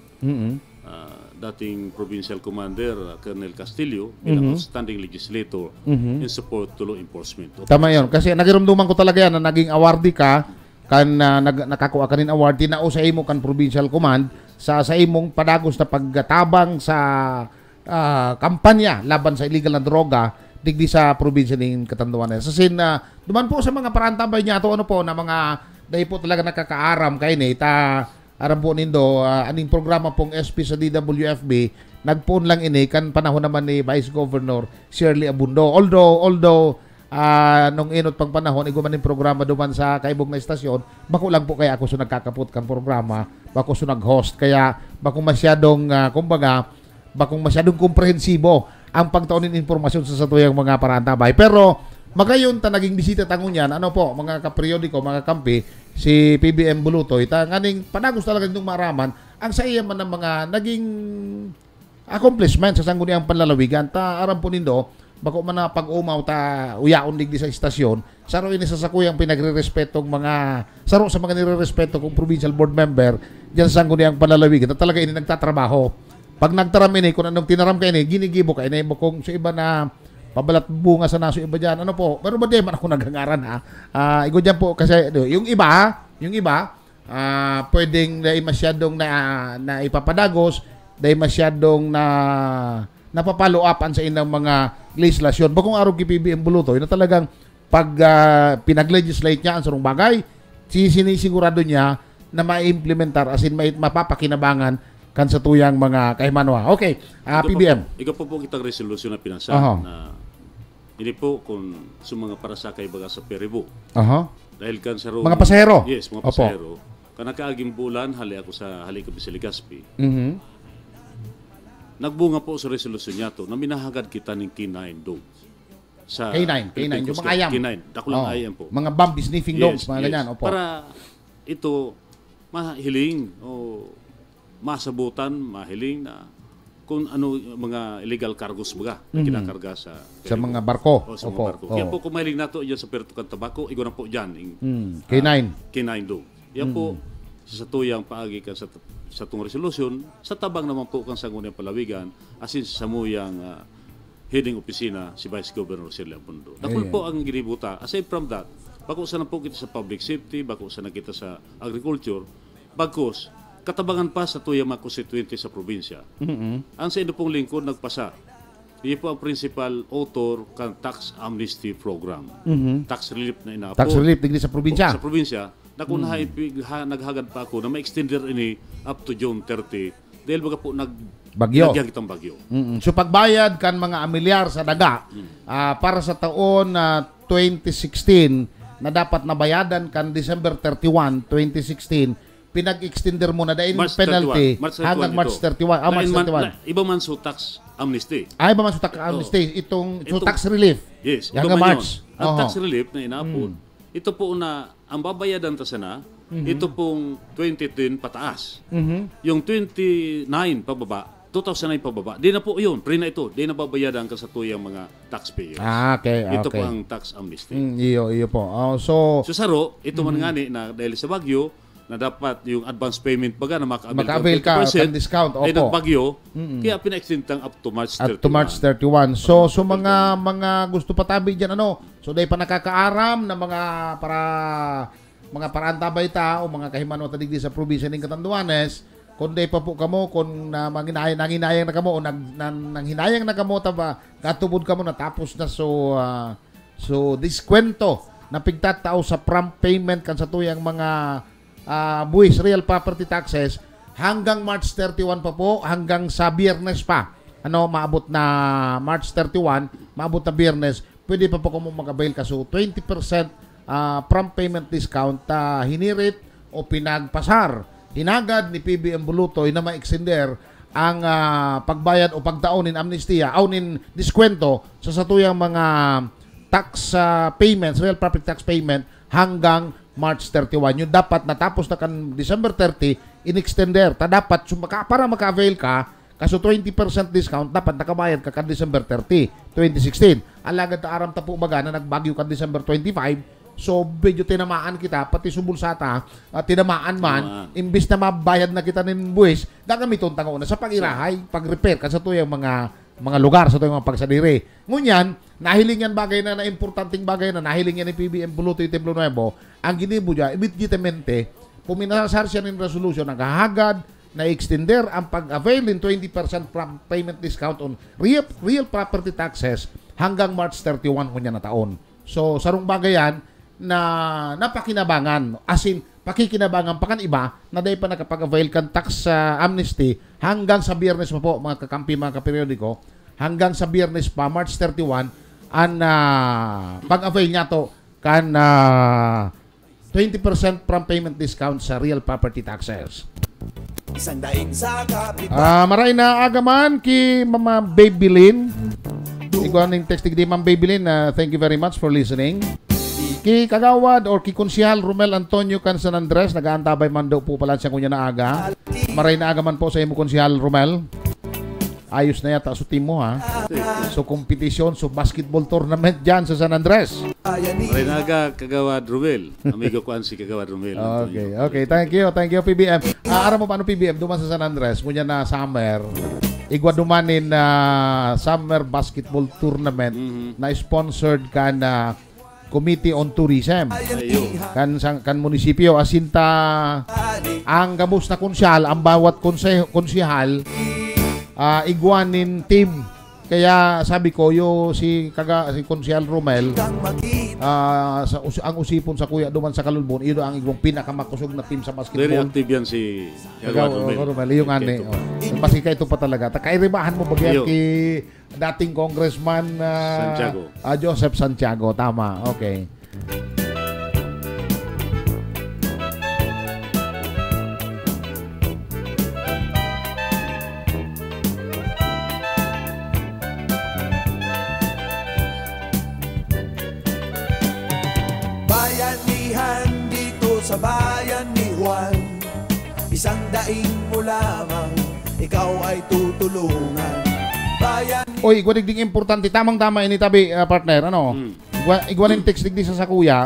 dating Provincial Commander Colonel Castillo, bilang outstanding legislator in support to law enforcement. Tama yun. Kasi nagirumduman ko talaga yan na naging awardee ka, nakakuha ka rin award, tinao sa imo kan Provincial Command, sa imong padagos na pagtabang sa kampanya laban sa illegal na droga, digdi sa probinsya ng Catanduanes. Sa duman po sa mga parantabay niya, ito ano po, na mga dahil po talaga nakakaaram kayo ni aram po nindo aning programa pong SP sa DWFB nagpoon lang ini kan panahon naman ni Vice Governor Shirley Abundo, although nung inot pang panahon iguman ning programa duman sa kaibog na istasyon bako lang po kaya ako so nagkakaput kan programa bako so nag-host kaya bako masyadong bakong masyadong komprehensibo ang pagtaon ng impormasyon sa satuyang mga parantabay. Pero magayon ta naging bisita tangon yan, ano po, mga kaperiodiko, mga kampi, si PBM Bulutoy, nganing panagos talaga nitong maraman, ang sa iya man ng mga naging accomplishment sa sangguniang panlalawigan, aram po nindo, bako man na pag-umaw ta uyaon digdi sa istasyon, saro ini sa sakuyang pinagre-respetong saro sa mga nire-respeto kong provincial board member, dyan sa sangguniang panlalawigan, talaga ini nagtatrabaho. Pag nagtaram ini, kung anong tinaram ka ini, ginigibo ka ini, kung sa iba na pabalat bunga sa naso iba dyan. Ano po? Pero ba di man ako naghangaran ha? Igo dyan po kasi yung iba pwedeng dahil masyadong na ipapadagos dahil masyadong napapalo upan sa inang mga legislasyon. Bakong araw kay PBM Bulutoy na talagang pag pinag-legislate niya ang sarong bagay, sinisigurado niya na ma-implementar as in mapapakinabangan kan sa tuyang mga kahimanwa. Okay, PBM. Ikaw po kitang resolusyon na pinasa na ini po kung sa mga parasakay baga sa Peribo. Dahil kan sa mga pasahero. Yes, mga pasahero. Kanakaaging bulan hali ako sa Halikabi Legazpi. Nagbunga po sa resolusyon niya to na minahagad kita ng K9 dogs. Sa K9, yung mga ayam. K9, dakulang ayam po. Mga bomb sniffing dogs, mga ganyan. Opo. Para ito mahiling o masabutan, mahiling na kung ano mga illegal cargos baga na kinakarga sa mga barko. O, sa mga barko. Yan po kung mahiling nato yan sa Pertukan Tabako, igo na po dyan. K9. K9 do. Yan po sa tuyang paagi ka sa itong resolusyon, sa tabang naman po kang sangguniang palawigan, asin sa samuyang heading opisina si Vice Governor Shirley Abundo. Dakul po ang ginibuta. Aside from that, bako sana po kita sa public safety, bako sana kita sa agriculture, bagkos katabangan pa sa tuyang mga constituente sa probinsya. Ang sa ino pong lingkod nagpasa. Iyan po ang principal author kan tax amnesty program. Tax relief na inapo. Tax relief digdi sa probinsya. Sa probinsya. Naghagad pa ako na ma-extender ini up to June 30 dahil baga po nagyang kitang bagyo. So pagbayad kan mga amilyar sa daga para sa taon 2016 na dapat nabayadan kan December 31, 2016 pinag-extender mo na dahil penalty hanggang March 31. March 31. Iba man so tax amnesty. Iba man so tax amnesty. Itong tax relief. Yes. Hanggang March. Ang tax relief na inaapod, ito po na, ang babayadan ta sana, ito pong 2010 pataas. Yung 29 pababa, 2009 pababa, di na po yun. Pre na ito. Di na babayadan ka sa tuyang mga taxpayers. Okay. Ito po ang tax amnesty. Iyo po. So saro, ito man ngani na dahil sa bagyo, na dapat yung advance payment baga na maka-avail ka kan discount. Opo. Ay nagbagyo, kaya pina-extend up to March 31. Up to March 31. So mga gusto patabi diyan so dahil pa nakakaaram na mga parantabay ta o mga kahimanwa tadigdi sa probinsya ng Catanduanes, kung day pa po kamo kung nanginayang na kamo o nanghinayang na kamo taba katubod kamo natapos na so diskwento napigtatao sa prompt payment kan sa tuyang mga buwis real property taxes hanggang March 31 pa po, hanggang sa Biyernes pa. Maabot na March 31, maabot na Biyernes, pwede pa po kung mag-avail ka. So 20% prompt payment discount hinirit o pinagpasar. Hinagad ni PBM Bulutoy na ma-extender ang pagbayad o pagdaonin amnestia o nin diskwento sa satuyang mga tax payments, real property tax payment hanggang March 31. Yung dapat natapos na kan December 30, in-extender. Dapat para maka-avail ka, kaso 20% discount, dapat nakabayad ka kan December 30, 2016. Alagad ta aram ta po baga na nagbagyo kan December 25, so medyo tinamaan kita, pati subulsata, tinamaan man, imbis na mabayad na kita ng buwis, gagamiton tango na sa pag-irahay, pag-repair, kasi ito yung mga lugar, sa ito yung mga pagsadiri. Ngunyan, nahiling yan bagay na importanteng bagay na nahiling yan ni PBM Bulutoy Templo Nuevo, ang ginibo dyan, immediatamente, puminasar siya ng resolution, naghahagad, na-extender ang pag-avail in 20% payment discount on real property taxes hanggang March 31 kunya na taon. So, sarong bagay yan, na napakinabangan, as in pakikinabangan pa kan iba na dahil pa nakapag-avail kan tax amnesty hanggang sa Biyernes pa po, mga kakampi, mga kaperiodiko, hanggang sa Biyernes pa, March 31, ang pag-avail niya to kan 20% from payment discount sa real property taxes. Isang daing sa kapit Maray na agaman ki Mama Babylin. Iguan ng text di Ma'am Babylin, thank you very much for listening. Ki Kagawad or ki Konsyahal Romel Antonio kan San Andres, nag-aantabay man daw po pala siya kunya na aga. Maray na aga man po sa imo Konsyahal Romel. Ayos na yata sa team mo ha. So competition, so basketball tournament dyan sa San Andres. Maray na aga Kagawad Romel. Amigo ko si Kagawad Romel. Okay, thank you PBM. Aram mo paano PBM duman sa San Andres, kunya na summer. Igwa dumanin na summer basketball tournament na sponsored kan Committee on Tourism kan munisipyo asinta ang gabos na konsyal, ang bawat konsyahal igwanin team. Kaya sabi ko si Konsyahal Romel ang usipon sa kuya duman sa Kalulbon, iyo ang igong pinakamakusog na team sa basketball. Very active yan si Romel. Yung ane. Pasika ito pa talaga. Kairibahan mo bagyan ki dating congressman Santiago. Joseph Santiago. Tama. Okay. Bayanihan dito sa bayan ni Juan, isang daing mo lamang, ikaw ay tutulungan. Oy, igwadig importante. Tamang-tama ini tabi, partner. Igwanin text digdi sa kuya.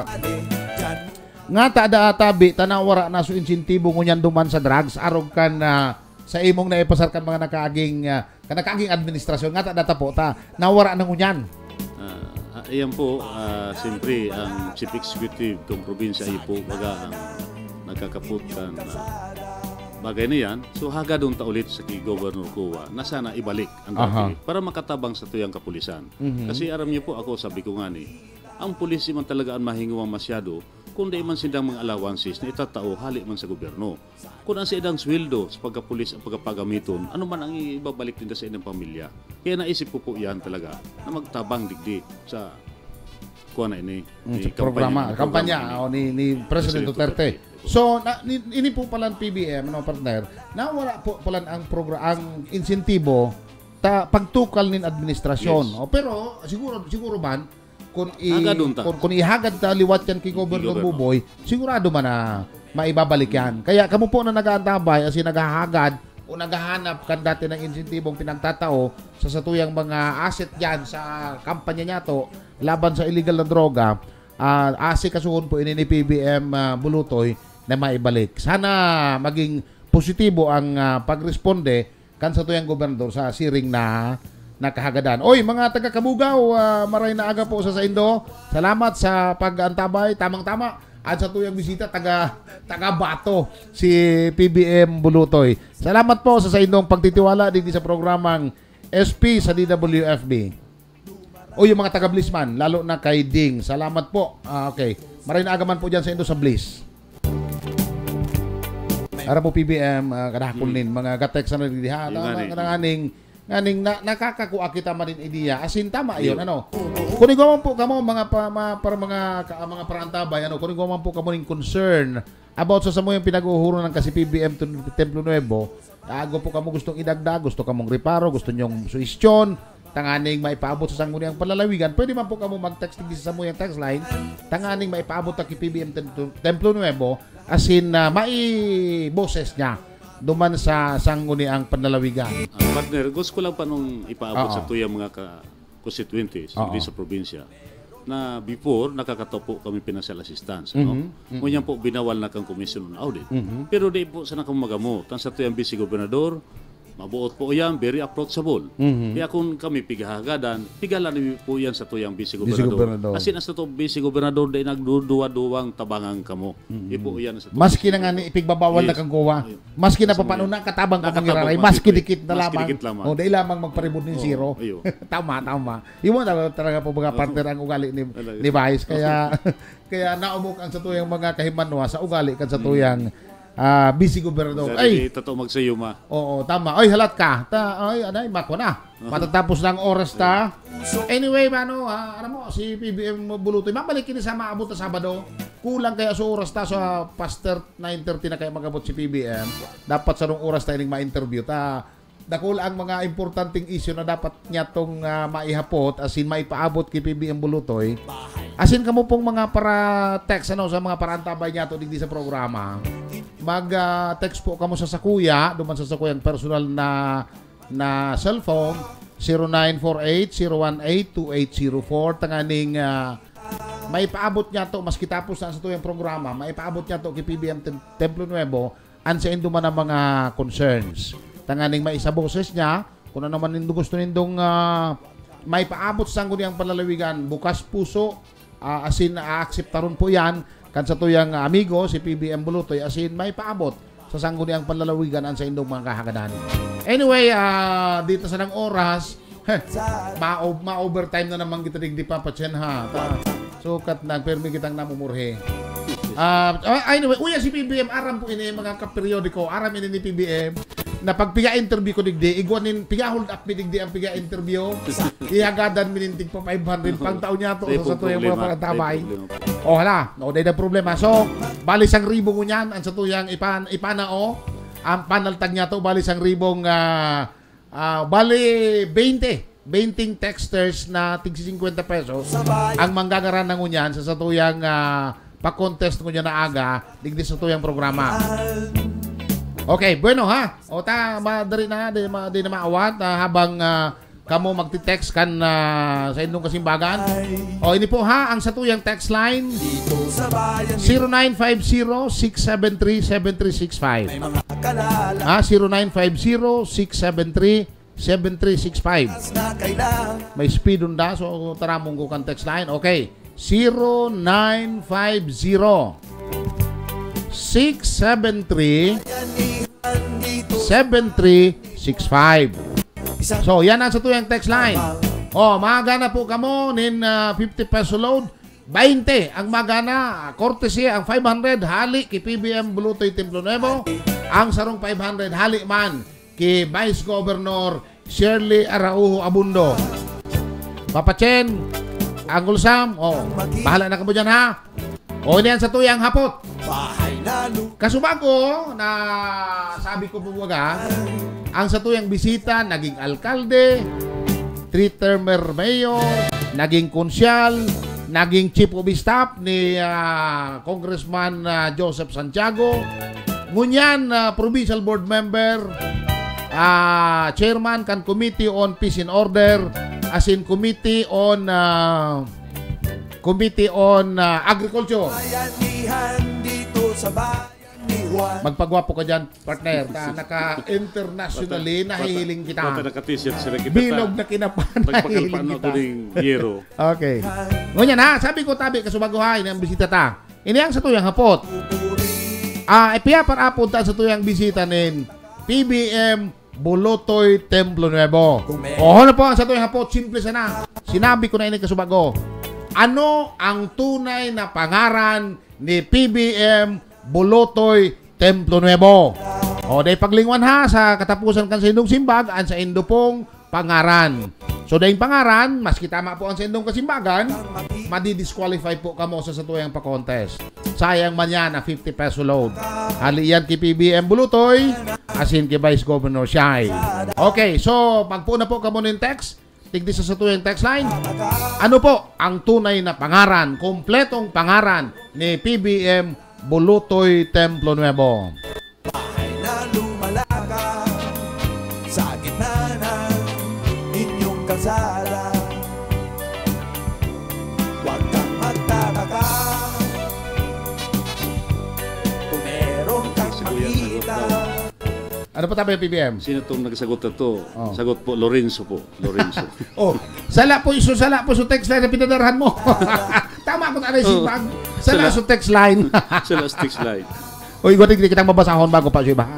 Nga tada tabi, tanawara na su insentibo ngunyan duman sa drugs. Arog kan sa imong naipasar kan mga nakaging administrasyon. Nga tada po, nawara na ngunyan. Ayan po, siyempre, ang Chief Executive ng probinsya ay po baga ang nagkakaputkan bagay na yan. So haga doon ta ulit sa Governor Kuwa na sana ibalik ang dati para makatabang sa tuyang kapulisan. Kasi aram niyo po ako, sabi ko nga ang pulis man talaga ang mahinguwang masyado kung di man sindang mga allowances na itatao hali man sa gobyerno. Kung ang sa idang sweldo sa pagkapulis ang pagkapagamiton, ano man ang ibabalik din sa inyong pamilya. Kaya naisip ko po yan talaga na magtabang digdi sa kuha na ini kampanya ni President Duterte. So, ini po pala ang PBM, partner, na wala po pala ang insentibo pagtukal nin administrasyon. Yes. Pero siguro man kung ihagad ta liwat yan kay Governor Buboy, sigurado man na maibabalik yan. Kaya kamo po na nag-aantabay as naghahagad o naghahanap kan dati ng insentibong pinagtatao sa satuyang mga asset yan sa kampanya niya to laban sa illegal na droga, asikasuhon po ini ni PBM Bulutoy na maibalik. Sana maging positibo ang pagresponde kan sa tuyang gobernador sa siring na nakahagadan. Oy, mga taga-Kabugaw, maray na aga po sa Indo. Salamat sa pag-antabay. Tamang-tama. At sa tuyang bisita, taga-Bato, si PBM Bulutoy. Salamat po sa indong pagtitiwala dito sa programang SP sa DWFB. O yung mga taga-Bliss man, lalo na kay Ding. Salamat po. Okay. Maray na agaman po dyan sa Indo sa Bliss. Ara po PBM, kadakon nin, mga gatex na rin diha. Nganing nakakakuha kita marin idea. Asin tama yun, ano. Kunin ko man po kamo mga mga parantabay, ano, kunin ko man po kamo ning concern about sa mo yung pinag-uhuro ng kasi PBM Templo Nuevo. Ago po kamo gustong idagdag, gusto kamong reparo, gusto nyong suhestyon, tanganing maipaabot sa sangguniang palalawigan. Pwede man po kamo mag-text sa mo yung text line, tanganing maipaabot ta kay PBM Templo Nuevo, asin mai-boses niya duman sa sangguniang panlalawigan. Partner, gusto ko lang pa nung ipaabot sa tuyang mga constituentes sa probinsya na before nakakatapo kami financial assistance, no? Ngunyan po binawal na kang commission on audit. Pero di po sana kang magamot. Tan sa tuyang vice gobernador, mabuot po yan, very approachable. Kaya kung kami pigahagadan, pigalan namin po yan sa tuyang vice gobernador. Asin as to vice gobernador dahil nagduduwa-duwang tabangang kamo. Ipo yan sa maski na nga ni ipigbabawal na kang kuwa. Maski na papano na katabang ka mong iraray. Maski dikit na lamang. O dahil lamang magparibod ng zero. Tama. Iwan talaga po mga partner ang ugali ni Vice. Kaya naumok ang sa tuyang mga kahimanwa sa ugali kan sa tuyang busy gobernador. Ay, totoo magsayo ma. Oo, tama. Ay, halat ka. Ay, anay, mako na. Matatapos ng oras ta. Anyway, alam mo, si PBM Bulutoy, mabalik kini sa maabot na Sabado. Kulang kaya sa oras ta sa past 9:30 na kaya magabot si PBM. Dapat sa nung oras tayo ma-interview ta. Dakol ang mga importanteng issue na dapat niya tong maihapot, asin maipaabot kay PBM Bulutoy. Asin kamo pong mga para text sa mga parantabay niya to digdi sa programa. Mag-text po kamo sa sakuya, duman sa sakuyang personal na cellphone 0948-018-2804 tanganing maipaabot niya to maski tapos na sa tuyang programa, maipaabot niya to kay PBM Templo Nuevo ansa indo man ang mga concerns. Tanganing maisaboses niya kung ano naman nindo gusto nindong maipaabot sa sangguniang palalawigan, bukas puso, asin akseptaron po yan kan sa tuyang amigo si PBM Bulutoy, asin maipaabot sa sangguniang palalawigan ang sa indong mga kahagadan. Anyway, dito sa nang oras, ma-overtime na naman kita digdi pa patsen ha. Sukat na, permi kitang namumurhe. Anyway, uya si PBM, aram po ini mga kaperiodiko, aram ini ni PBM, na pag piga-interview ko digdi, igwanin, piga-hold up mi digdi ang piga-interview, ihagadan minintig pa 500, pang taon niya to, sa tuyang mga pagkatabay. O hala, o dahil na problema. So, bali sang ribong ngunyan, ang sa tuyang ipanao, ang panaltag niya to, bali sang ribong, bali 20 texters na tig 50 pesos, ang manggagaran ng ngunyan sa tuyang pa-contest ngunyan na aga, digdi sa tuyang programa. Okay, bueno ha. O ta, madari na, di na maawat habang kamo magti-text kan sa indong kasimbagan. O ini po ha, ang satuyang text line 0950-673-7365. 0950-673-7365. May speed unda, so taramong ko kan text line. Okay, 0950-673-7365. So, yan ang sa tuyang text line. O, magana po kamo nin 50 peso load. 20 ang magana. Courtesy ang 500 hali kay PBM Bulutoy Templo Nuevo. Ang sarong 500 hali man kay Vice Governor Shirley Araujo Abundo. Papachen, Angul Sam, bahala na kamo dyan ha. O, yan sa tuyang hapot. Kasubako na sabi ko po waga, ang sa tuyang bisita naging alkalde, 3-termer mayor, naging konsyal, naging chief of staff ni Congressman Joseph Santiago, ngunyan provincial board member, chairman kan Committee on Peace and Order, as in Committee on Agriculture. Magpagwapo ka dyan, partner. Naka-internationally, nahihiling kita. Bilog na kinapan, nahihiling kita. Okay. Ngunyan ha, sabi ko tabi, kasubaguhay ng bisita ta. Ini ang sa tuyang hapot. Ipiya para apod ta sa tuyang bisita nin PBM Bulutoy, Templo Nuevo. O na po ang sa tuwing hapot, simple sana. Sinabi ko na ini kasubago. Ano ang tunay na pangaran ni PBM Bulutoy, Templo Nuevo? O day paglingwan ha sa katapusan kan sa indong simbag an sa indo pong pangaran. So dahil pangaran, maski tama po ang sa indong kasimbagan, madi-disqualify po kamo sa tuyang pa-contest. Sayang man yan na 50 peso load. Hali yan kay PBM Bulutoy, asin kay Vice Governor Shai. Okay, so magpo na po kamo ng text. Tigdi sa tuyang text line. Ano po ang tunay na pangaran, kompletong pangaran ni PBM Bulutoy, Templo Nuevo? Bahay na lumalaka sa gitna ng inyong kalsada. Huwag kang magtataka kung meron kang makita. Ano po tabi PBM? Sino itong nagsagot na to? Oh. Sagot po, Lorenzo po. Lorenzo. Oh, sala po sa text line na pinadarhan mo. Tama ko tayo simbag. Sala sa text line. Sa last text line. Uy, gutin kitang mabasahon bago pa siya ba?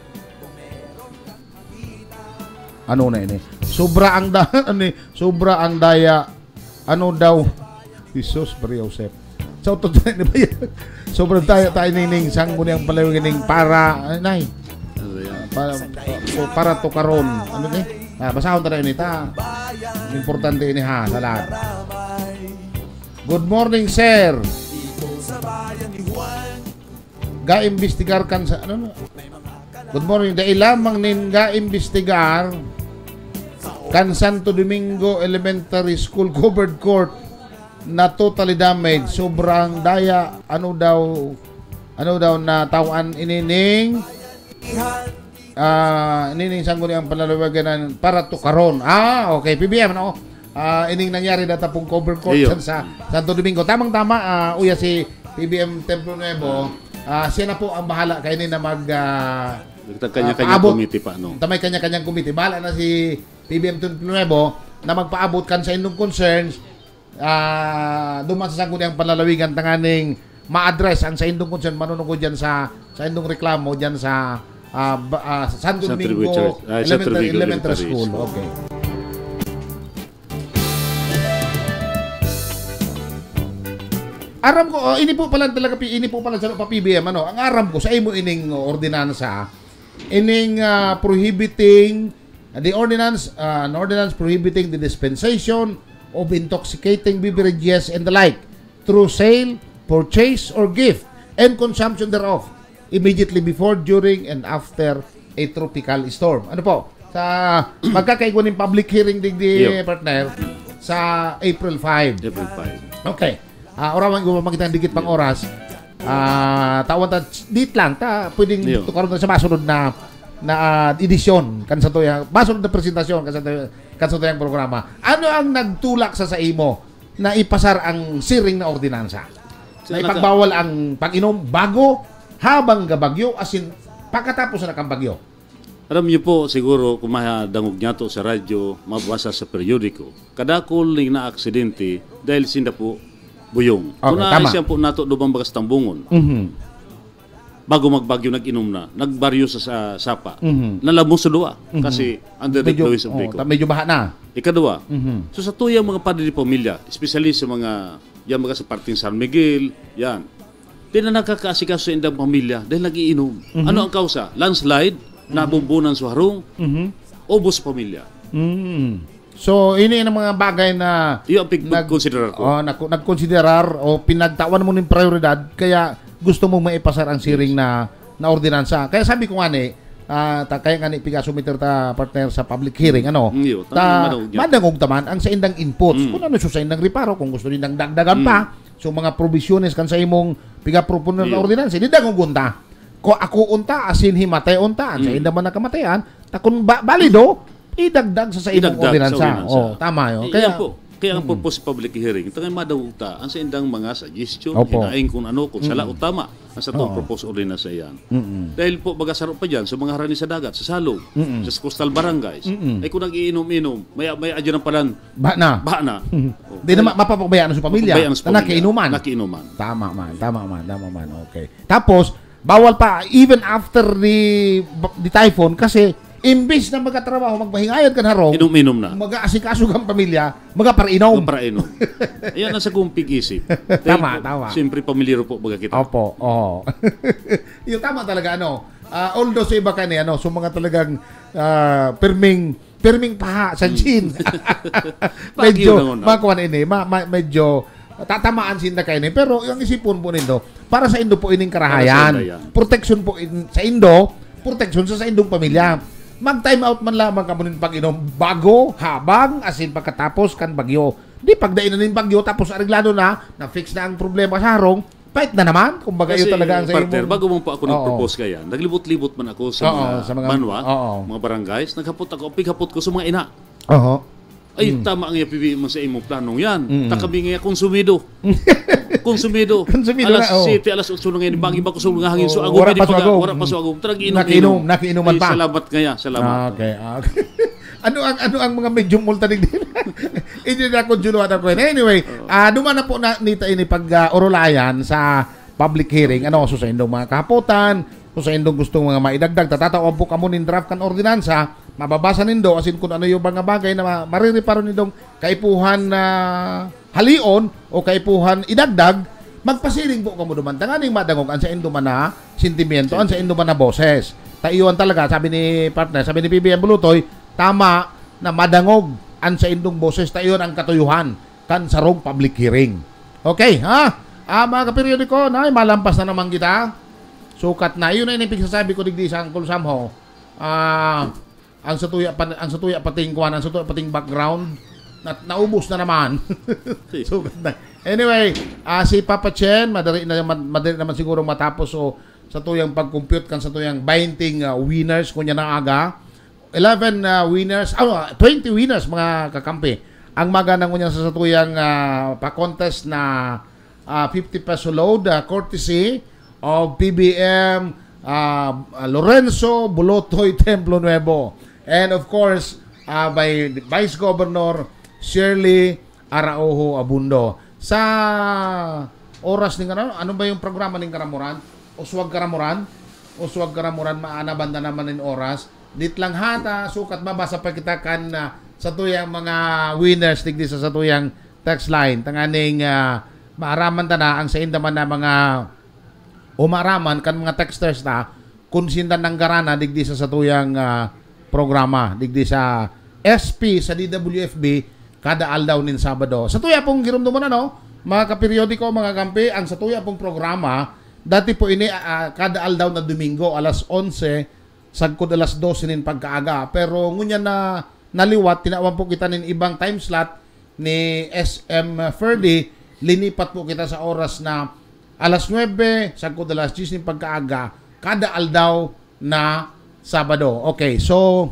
Ano na ini? Sobra ang daya. Ano daw? Jesus, Maria Josep. So, to ni ba yan? Sobrang tayo nining sang mo niyang palawining para, nay, para to karon. Ano ni? Basahon tayo ni ta. Importante ini ha, sa lahat. Good morning, sir. Ga-imbestigar kan sa ano? Good morning. Dahil lamang nin ga-imbestigar kan Santo Domingo Elementary School covered court na totally damaged. Sobrang daya. Ano daw na tawan inining inining sangguni ang panalawagan para to karon. Okay. PBM, no? Ining nangyari data pong covered court sa Santo Domingo. Tamang-tama, uya si PBM Templo Nuevo. Siya na po ang bahala kay na kanya-kanyang committee pa, no? Tamay kanya-kanyang committee. Bahala na si PBM Templo Nuevo na magpaabot kan sa inyong concerns. Duman sa sangguni ang panlalawigan tanganing ma-address ang sa inyong concern manunungkod dyan sa inyong reklamo dyan sa Santo Domingo Elementary School. Okay. Aram ko, ini po pala sa PBM, ano, ang aram ko sa imo ining ordinansa, ining prohibiting the ordinance, an ordinance prohibiting the dispensation of intoxicating beverages and the like through sale, purchase, or gift and consumption thereof immediately before, during, and after a tropical storm. Ano po? Sa magkakaigwa ng public hearing digdi partner sa April 5. April 5. Okay. Orawan ko makita dikit pang oras. Tawan ta dit lang ta pwedeng tukaron sa masunod na edisyon kan sa toya masunod na presentasyon kan sa toyang programa. Ano ang nagtulak sa imo na ipasar ang siring na ordinansa? Na ipagbawal ang pag-inom bago, habang gabagyo, asin pagkatapos na kang bagyo. Alam niyo po, siguro, kung mahadangog niya to sa radyo, mabasa sa periodiko, kadakol na aksidente dahil sinda po buyong. Okay, kung naisyan po nato lubang bagas tambungon, bago magbagyo nag-inom na, nagbaryo sa sapa, nalabong sa luwa, kasi under the influence of liquor. Medyo baha na. Ikadua, so sa tuyang mga padre pamilya, especially sa mga sa parting San Miguel, yan, di na nakakaasikaso sa indang pamilya dahil nag-iinom. Ano ang kausa? Landslide, nabumbunan sa harong, ubos pamilya. So, ini ang mga bagay na yung nag-considerar ko. Nag-considerar o pinagtawan mo ng prioridad, kaya gusto mong maipasar ang siring na ordinansa. Kaya sabi ko nga kaya nga ni piga sumiter ta partner sa public hearing, ano? Madangog taman ang sa indang inputs. Kung ano sa indang reparo, kung gusto nindang dagdagan pa, so mga provisiones kan sa imong piga proponer na ordinansa, di dagong unta. Ko ako unta, asin himatay unta, sa indang man nakamatayan, takon balido, idagdag sa imong ordinansa. Tama yun. Kaya ang purpose sa public hearing, tangay madawugta ang sa indang mga suggestion, hinaing kung ano, kung sala o tama, ang sa itong proposed ordinance yan. Dahil po, bagasaro pa dyan sa mga harani sa dagat, sa salog, sa coastal barangays, ay kung nag-iinom-inom, may adyan ng palan, ba na. Di na mapapabayaan sa pamilya. Nakiinuman. Tama man. Okay. Tapos, bawal pa, even after the typhoon, kasi imbis na magkatrabaho, magpahingayon ka harong, Inom-inom na. mag-aasikaso kang pamilya, magaparinom. Para inom. Ayan ang sa kumpig isip. Tama, tama. Siyempre, pamilyero po baga kita. Opo, oo. Yung tama talaga, although sa iba kani, so mga talagang perming paha sa gin. Medyo, makuha ini, medyo tatamaan sinda kayo ni. Pero yung isipon po nindo, para sa Indo po ining karahayan. Protection po sa Indo, protection sa indong pamilya. Mag-time out man lamang ka mo nin pag-inom bago, habang, asin pagkatapos kan bagyo. Di pagdain na nin bagyo, tapos areglado na fix na ang problema sa harong, fight na naman. Kung baga yun talaga ang sa partner, bago mo pa ako nag-propose kaya, naglibot-libot man ako sa mga banwa, mga barangays, naghapot ako, pighapot ko sa mga ina. Ay, tama ang ipibi mo sa imong planong yan. Takabi nga konsumido. Konsumido. Alas 7, alas 8 na ngayon, bagi ba ko sulong hangin so agum, wala pa so agum. Trag inom. Nakiinuman pa. Salamat kaya, salamat. Okay. Ano ang mga medyo multa din? Hindi na ko juluhan ako. Anyway, duman na po nita ini pag-orolayan sa public hearing. So sa indong mga kahapotan, sa indong gustong mga maidagdag, tatatawag po kamo nin draft kan ordinansa, mababasa nindo asin kung ano yung mga bagay na maririparo nindong kaipuhan na halion o kaipuhan idagdag, magpasiling po kamo duman. Tanganing madangog an sa indo man na sentimiento, an sa indo man na boses. Tayuan talaga, sabi ni partner, sabi ni PBM Bulutoy, tama na madangog an sa indong boses, tayon ang katuyuhan kan sarong public hearing. Okay, ha? Mga kaperiodiko, malampas na naman kita. Sukat na. Yun na yung pigsasabi ko digdi sa Uncle Samho. Ang satuya pating kuwan, ang satuya pating background, naubos na naman. Sukat na. Anyway, si Papa Chen, madali naman siguro matapos sa tuyang pag-compute kan sa tuyang 20 winners kunya na aga. 11 winners, 20 winners mga kakampi. Ang maganang kunya sa tuyang pa-contest na 50 peso load, courtesy of PBM Lorenzo Bulutoy Templo Nuevo, and of course by Vice Governor Shirley Araujo Abundo. Sa oras ning ano ba yung programa ning Karamuran? Uswag Karamuran maana banda naman ning oras. Dit lang hata sukat mabasa pa kita kan sa tuyang mga winners digdi sa tuyang text line tanganing maaraman ta na ang sa inda man na mga umaraman kan mga texters na kunsindan ng garana digdi sa satuyang programa digdi sa SP sa DWFB kada aldaw nin Sabado. Sa tuya pong girumduman mga kaperiodiko, mga kampi, ang sa tuya pong programa dati po ini kada aldaw na Domingo alas 11 sagkod alas 12 nin pagkaaga, pero ngunya na naliwat tinawan po kita nin ibang time slot ni SM Ferdy, linipat po kita sa oras na alas 9, sagkod alas 10 ng pagkaaga, kada aldaw na Sabado. Okay, so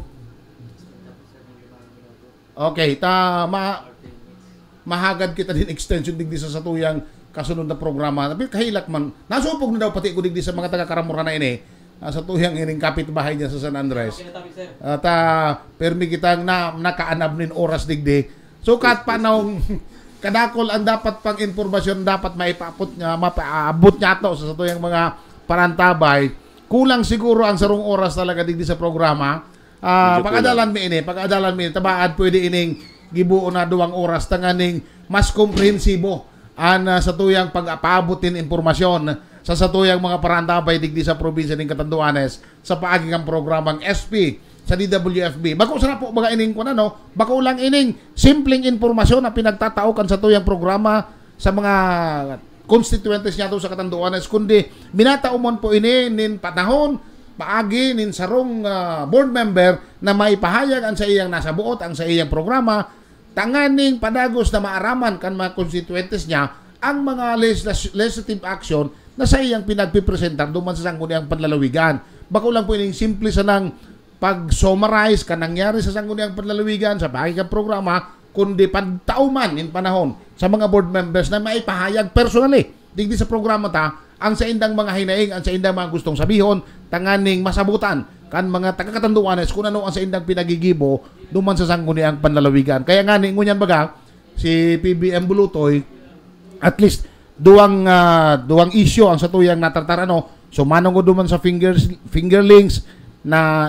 mahagad kita din extension digdi sa satuyang kasunod na programa. Tapi kahilak man, nasupog na daw pati ko digdi sa mga taga-Karamura na ini, sa tuyang ining kapitbahay niya sa San Andres. At permi kitang nakaanab nin oras digdi. So kat panong kadakol ang dapat pang impormasyon dapat mapaabot niya to sa tuyang mga parantabay. Kulang siguro ang sarong oras talaga digdi sa programa. Pag-adalan mi tabaad pwede ining gibuo na 2 oras tanganing mas komprehensibo sa tuyang pag-apabutin impormasyon sa satuyang mga parantabay digdi sa probinsya ng Catanduanes sa paagi ng programang SP sa DWFB. Bako sana po mga ining bako lang ining simpleng impormasyon na pinagtataukan sa tuyang programa sa mga constituentes niya sa Catanduanes, kundi binataumon po ini nin panahon paagi nin sarong board member na maipahayag ang sa iyang nasa buot ang sa iyang programa tanganing padagos na maaraman kan mga constituentes niya ang mga legislative action na sa iyang pinagpipresentar duman sa sangguniang panlalawigan. Bako lang po ining simple sa nang pag-summarize ka nangyari sa sangguniang panlalawigan sa paagi kang programa, kundi pagtauman in panahon sa mga board members na maipahayag personally digdi sa programa ang sa indang mga hinaing, ang sa indang mga gustong sabihon, tanganing masabutan kan mga taga-Catanduanes kung ano ang sa indang pinagigibo duman sa sangguniang panlalawigan. Kaya nga ningunyan baga si PBM Bulutoy at least duwang issue ang sa tuyang natartar so manong duman sa fingerlings na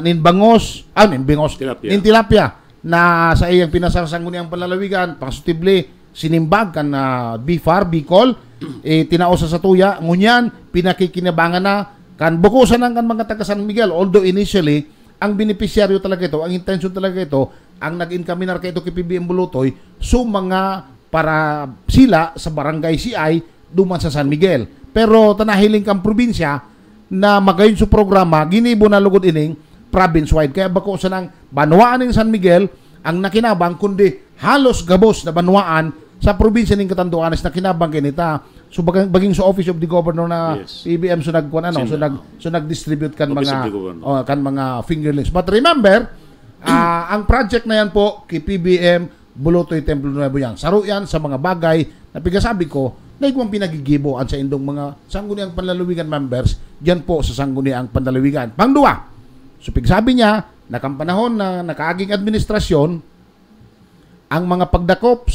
tilapia na sa iyang pinasarsangguniang panlalawigan pasutibli sinimbag kan Bifar Bicol tinaosa sa tuya ngunyan pinakikinabangan na kan bukusan ng kan mga taga San Miguel, although initially ang beneficiaryo talaga ito, ang intention talaga ito, ang nag-incaminar kay ito kay PBM Bulutoy mga para sila sa barangay CI duman sa San Miguel. Pero tanahiling kang probinsya na magayon sa programa ginibo na lugod ining province-wide. Kaya bako sa nang banwaan ng San Miguel ang nakinabang kundi halos gabos na banwaan sa probinsya ng Catanduanes na kinabang kinita. So baging sa Office of the Governor na PBM so nag-distribute kan mga fingerlings. But remember, ang project na yan po kay PBM Bulutoy Templo Nuevo yan. Saro yan sa mga bagay na pigasabi ko na ikuang pinagigiboan sa indong mga sangguniang panlalawigan members dyan po sa sangguniang panlalawigan. Pangduwa, so pigasabi niya na kampanahon na nakaaging administrasyon ang mga pagdakop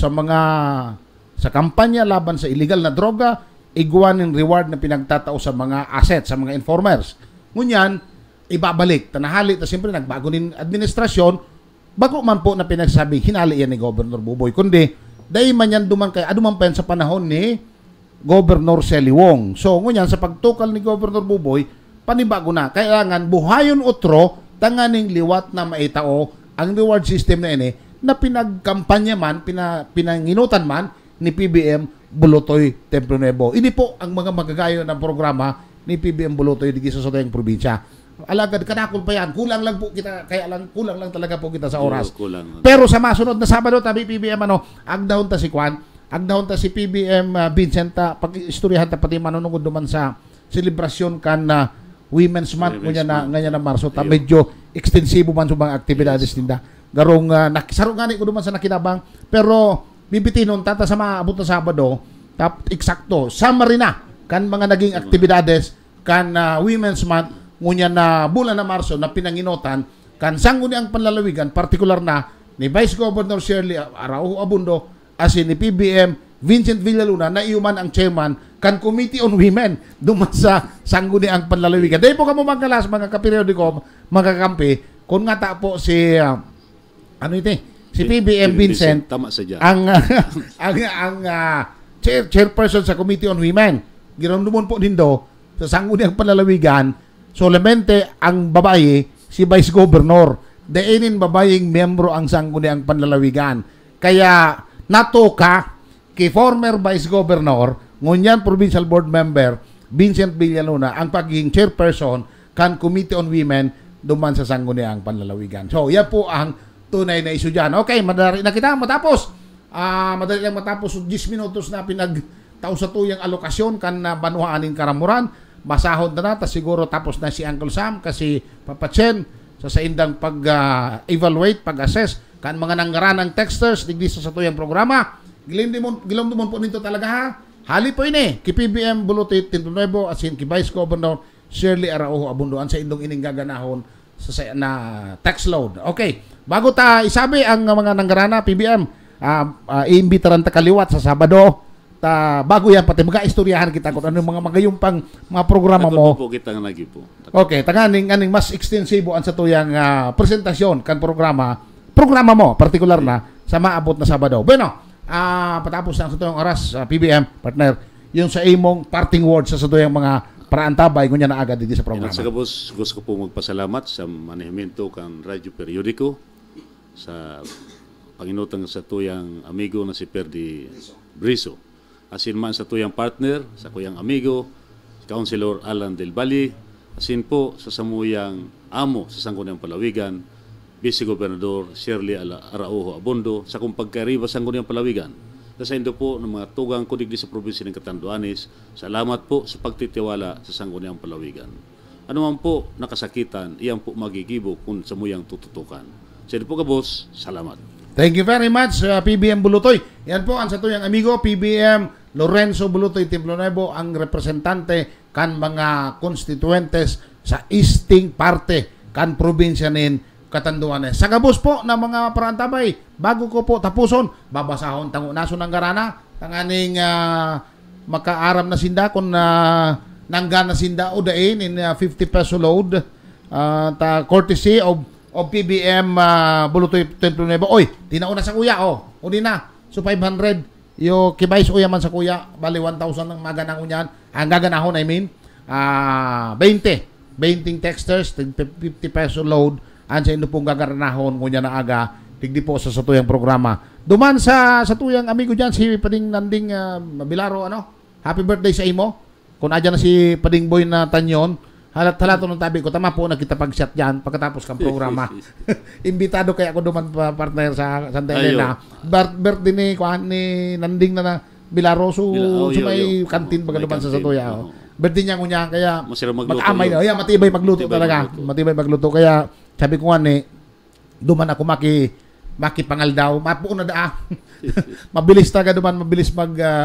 sa kampanya laban sa illegal na droga, iguan ng reward na pinagtatao sa mga assets, sa mga informers. Ngunyan, ibabalik. Tanahali, siyempre nagbago ng administrasyon, bago man po na pinagsabi, hinali yan ni Governor Buboy. Kundi, dahil man yan duman kay aduman pa yan sa panahon ni Governor Selly Wong. So, ngunyan, sa pagtukal ni Governor Buboy, panibago na. Kailangan buhayon utro, tanganing liwat na maitao ang reward system na ini na pinagkampanya man, pinanginutan man ni PBM Bulutoy Templo Nuevo. Ini po ang mga magagayo ng programa ni PBM Bulutoy di sa Sotayang probinsya. Alagad kanakul pa yan. Kulang lang po kita, kulang lang talaga po kita sa oras. Pero sa masunod na Sabado tabi PBM agdahon ta si Kwan, agdahon ta si PBM Vincent pag-istoryahan ta pati manunungod duman sa selebrasyon kan Women's Month ngayon na Marso ta medyo ekstensibo man sa mga aktibidades tinda. Garong nakisaro gani ko duman sa nakinabang pero bibitinon tata sa maabot na Sabado eksakto summary na kan mga naging aktibidades kan Women's Month ngunya na bulan na Marso na pinanginotan kan sangguniang panlalawigan partikular na ni Vice Governor Shirley Araujo Abundo asin ni PBM Vincent Villaluna na iuman ang chairman kan Committee on Women duman sa sangguniang panlalawigan. Dahil po kamo magkalas mga kaperiodiko mga kampi kung nga ta po si si PBM Vincent ang chairperson sa Committee on Women. Ginomdumon po dindo sa sangguniang panlalawigan solamente ang babae si Vice Governor. Dainin babayeng miyembro ang sangguniang panlalawigan. Kaya natoka kay former Vice Governor ngunyan Provincial Board Member Vincent Villaluna ang pagiging chairperson kan Committee on Women duman sa sangguniang panlalawigan. So yan po ang tunay na isu dyan. Okay, madali na kita matapos. Madali lang matapos 10 minutos na pinagtao sa tuyang alokasyon kan banwaaning Karamuran. Masahod na ta siguro tapos na si Uncle Sam kasi papachen sa indang pag-evaluate, pag-assess kan mga nanggaranang texters digdi sa tuyang programa. Gilomdumon po nito talaga ha. Hali po ini kay PBM Bulutoy Templo Nuevo asin kay Vice Governor Shirley Araujo Abundo sa indong ining gaganahon sa na tax load. Okay. Bago ta isabi ang mga nanggarana PBM, iimbitaran ta kaliwat sa Sabado. Bago yan pati mag-istoryahan kita kung ano mga magayong pang mga programa mo. Po kita nga lagi po. Okay, tanganing mas extensive an sa tuyang presentasyon kan programa mo partikular na sa maabot na Sabado. Bueno, patapos na sa tuyang oras PBM partner, yung sa imong parting words sa tuyang mga paraantabay kunya na agad dito sa programa. Sa kabos, gusto ko po magpasalamat sa manehimento kan Radyo Periodiko sa panginutang sa tuyang amigo na si Perdi Briso. Asin man sa tuyang partner, sa kuyang amigo, Councilor Alan Del Valle, asin po sa samuyang amo sa Sangguniang Palawigan, Vice Gobernador Shirley Araujo Abundo, sa kung pagkariba sa Sangguniang Palawigan. Sa indo po ng mga tugang kudigdi sa probinsya ng Catanduanes, salamat po sa pagtitiwala sa Sangguniang Palawigan. Ano man po nakasakitan, iyan po magigibo kung samuyang tututukan. Sa indo po kabos, salamat. Thank you very much, PBM Bulutoy. Yan po ang sa tuyang amigo, PBM Lorenzo Bulutoy Templo Nuevo, ang representante kan mga constituentes sa Easting parte kan probinsya nin Catanduanes. Sa gabos po na mga parantabay, bago ko po tapuson, babasahon tango naso ng garana, tanganing makaaram na sinda kung nanggana sinda o dain in 50 peso load courtesy of PBM Bulutoy Templo Nuevo. Oy, tinauna sa kuya, uni na. So 500 yo kibay uya man sa kuya, bali 1,000 ang maganang unyan. Ang gaganahon, I mean, 20 texters, 50 peso load, ang sa ino pong gagaranahon kunya na aga, tigdi po sa satuyang programa. Duman sa satuyang amigo dyan, si Pading Nanding Bilaro, happy birthday sa imo. Kung adyan na si Pading Boy na Tanyon, halato nung tabi ko, tama po, nagkita pag-shot dyan pagkatapos kang programa. Imbitado kaya ako duman partner sa Santa Elena. Birthday ni Nanding na Bilaro, so may kantin pag duman sa Satuya. Birthday niya ngunya, kaya mag-amay na. Matibay magluto talaga. Matibay magluto. Kaya sabi ko nga duman ako makipangal daw. Mapuo na daa. Mabilis talaga duman, mabilis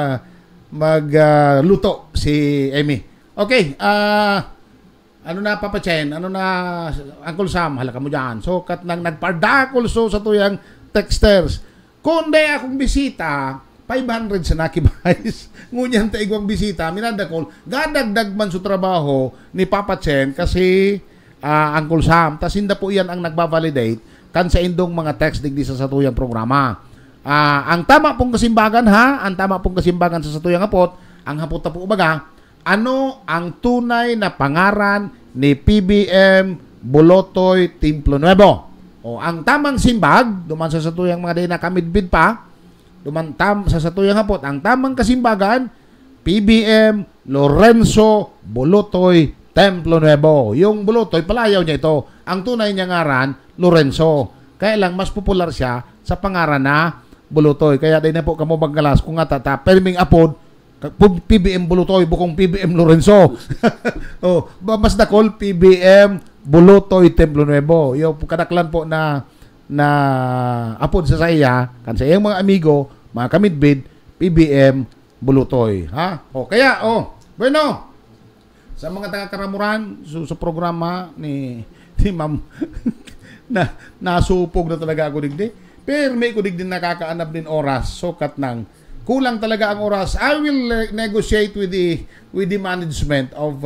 magluto si Amy. Okay, ano na Papa Chen, ano na Uncle Sam, halaka mo dyan. So, kat nang nagpardakol so sa tuyang texters. Kundi akong bisita, 500 sa nakibais. Ngunyan ta igwang bisita, minadakol, gadagdag man sa trabaho ni Papa Chen kasi Uncle Sam. Tas hindi po yan ang nagbavalidate kan sa indong mga text digdi sa satuyang programa. Ang tama pong kasimbagan ang tama pong kasimbagan sa satuyang hapot, ang hapot na po umaga, ano ang tunay na pangaran ni PBM Bulutoy Templo Nuevo? Ang tamang simbag, duman sa satuyang mga day na kamidbid pa, duman sa satuyang hapot, ang tamang kasimbagan, PBM Lorenzo Bulutoy Templo Nuevo. Yung Bulutoy, palayaw niya ito. Ang tunay niya ngaran, Lorenzo. Kaya lang, mas popular siya sa pangaran na Bulutoy. Kaya day na po kamo baggalas kung nga perming apod, PBM Bulutoy, bukong PBM Lorenzo. Mas dakol, PBM Bulutoy Templo Nuevo. Yung kadaklan po na apod sa saya, kan sa iyang mga amigo, mga kamidbid, PBM Bulutoy. Kaya, bueno, sa mga taga-Karamuran, sa programa ni Ma'am, nasupog na talaga ako digdi. Pero may ko digdi nakakaanap din oras, sukat ng kulang talaga ang oras. I will negotiate with the management of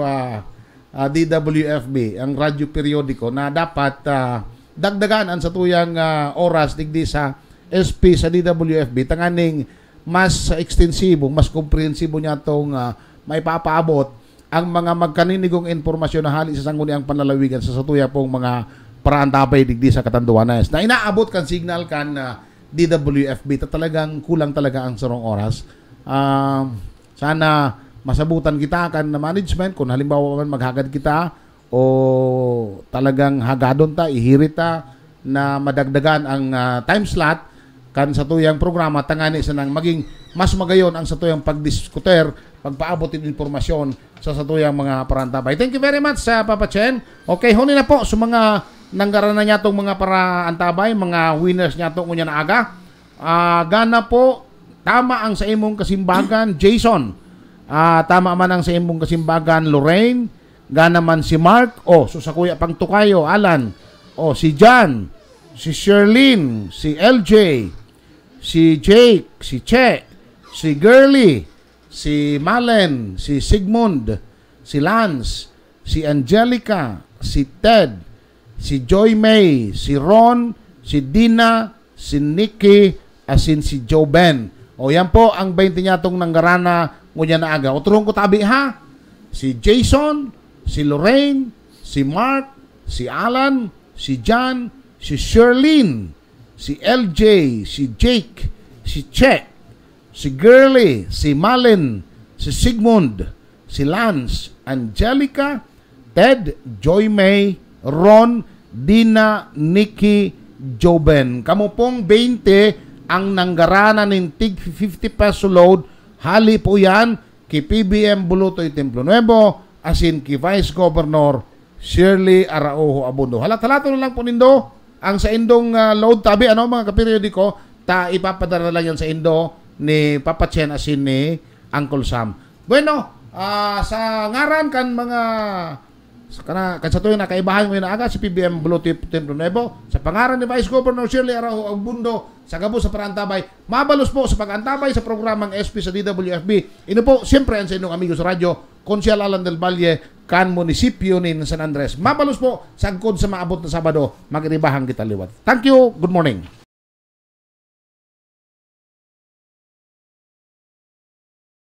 DWFB, ang radyo periodiko, na dapat dagdagan ang satuyang oras digdi sa SP sa DWFB, tanganing mas extensibo, mas komprehensibo niya itong may papaabot ang mga magkaninigong informasyon na hali sa sangguniang panlalawigan sa satuya pong mga paraantabay digdi sa Catanduanes na inaabot kan signal kan DWFB. Talagang kulang talaga ang sarong oras. Sana masabutan kita kan na management kung halimbawa man maghagad kita o talagang hagadon ta, ihirit ta na madagdagan ang time slot kan sa tuyang programa, tangani sa nang maging mas magayon ang sa tuyang pagdiskuter, pagpaabot ng informasyon sa tuyang mga parantabay. Thank you very much sa Papa Chen. Okay, huni na po sa mga nanggara na niya itong mga parantabay, mga winners niya itong kunya na aga. Gana po, tama ang sa imong kasimbagan, Jason. Tama man ang sa imong kasimbagan, Lorraine. Gana man si Mark. So sa kuya pang tukayo, Alan. Si John. Si Sherlyn. Si LJ. Si Jake. Si Che. Si Girly. Si Malen. Si Sigmund. Si Lance. Si Angelica. Si Ted. Si Joy May, si Ron, si Dina, si Nikki, asin si Joe Ben. Yan po ang 20 niya itong nanggarana ngunya na aga. Turong ko tabi si Jason, si Lorraine, si Mark, si Alan, si John, si Sherlyn, si LJ, si Jake, si Che, si Girly, si Malen, si Sigmund, si Lance, Angelica, Ted, Joy May, Ron, Dina, Nikki, Joben. Kamu pong 20 ang nanggarana ng tig 50 peso load. Hali po yan kay PBM Bulutoy Templo Nuevo, asin kay Vice Governor Shirley Araujo Abundo. Halat-halato na lang po nindo ang sa indong load tabi. Mga kaperiodiko, ipapadala lang yan sa indo ni Papa Chen asin ni Uncle Sam. Bueno, sa ngaran kan mga sa tuwing nakaibahan mo yun na aga si PBM Bulutoy Templo Nuevo, sa pangaran ni Vice Governor Shirley Araujo Abundo, sa Gabo sa parantabay, mabalos po sa pag-antabay sa programang SP sa DWFB. Ino po, siyempre ang sa inyong amigo sa radyo, Konsyal Alan del Valle, kan munisipyo ni San Andres. Mabalos po, sagkod sa maabot na Sabado, magiribahang kita liwat. Thank you. Good morning.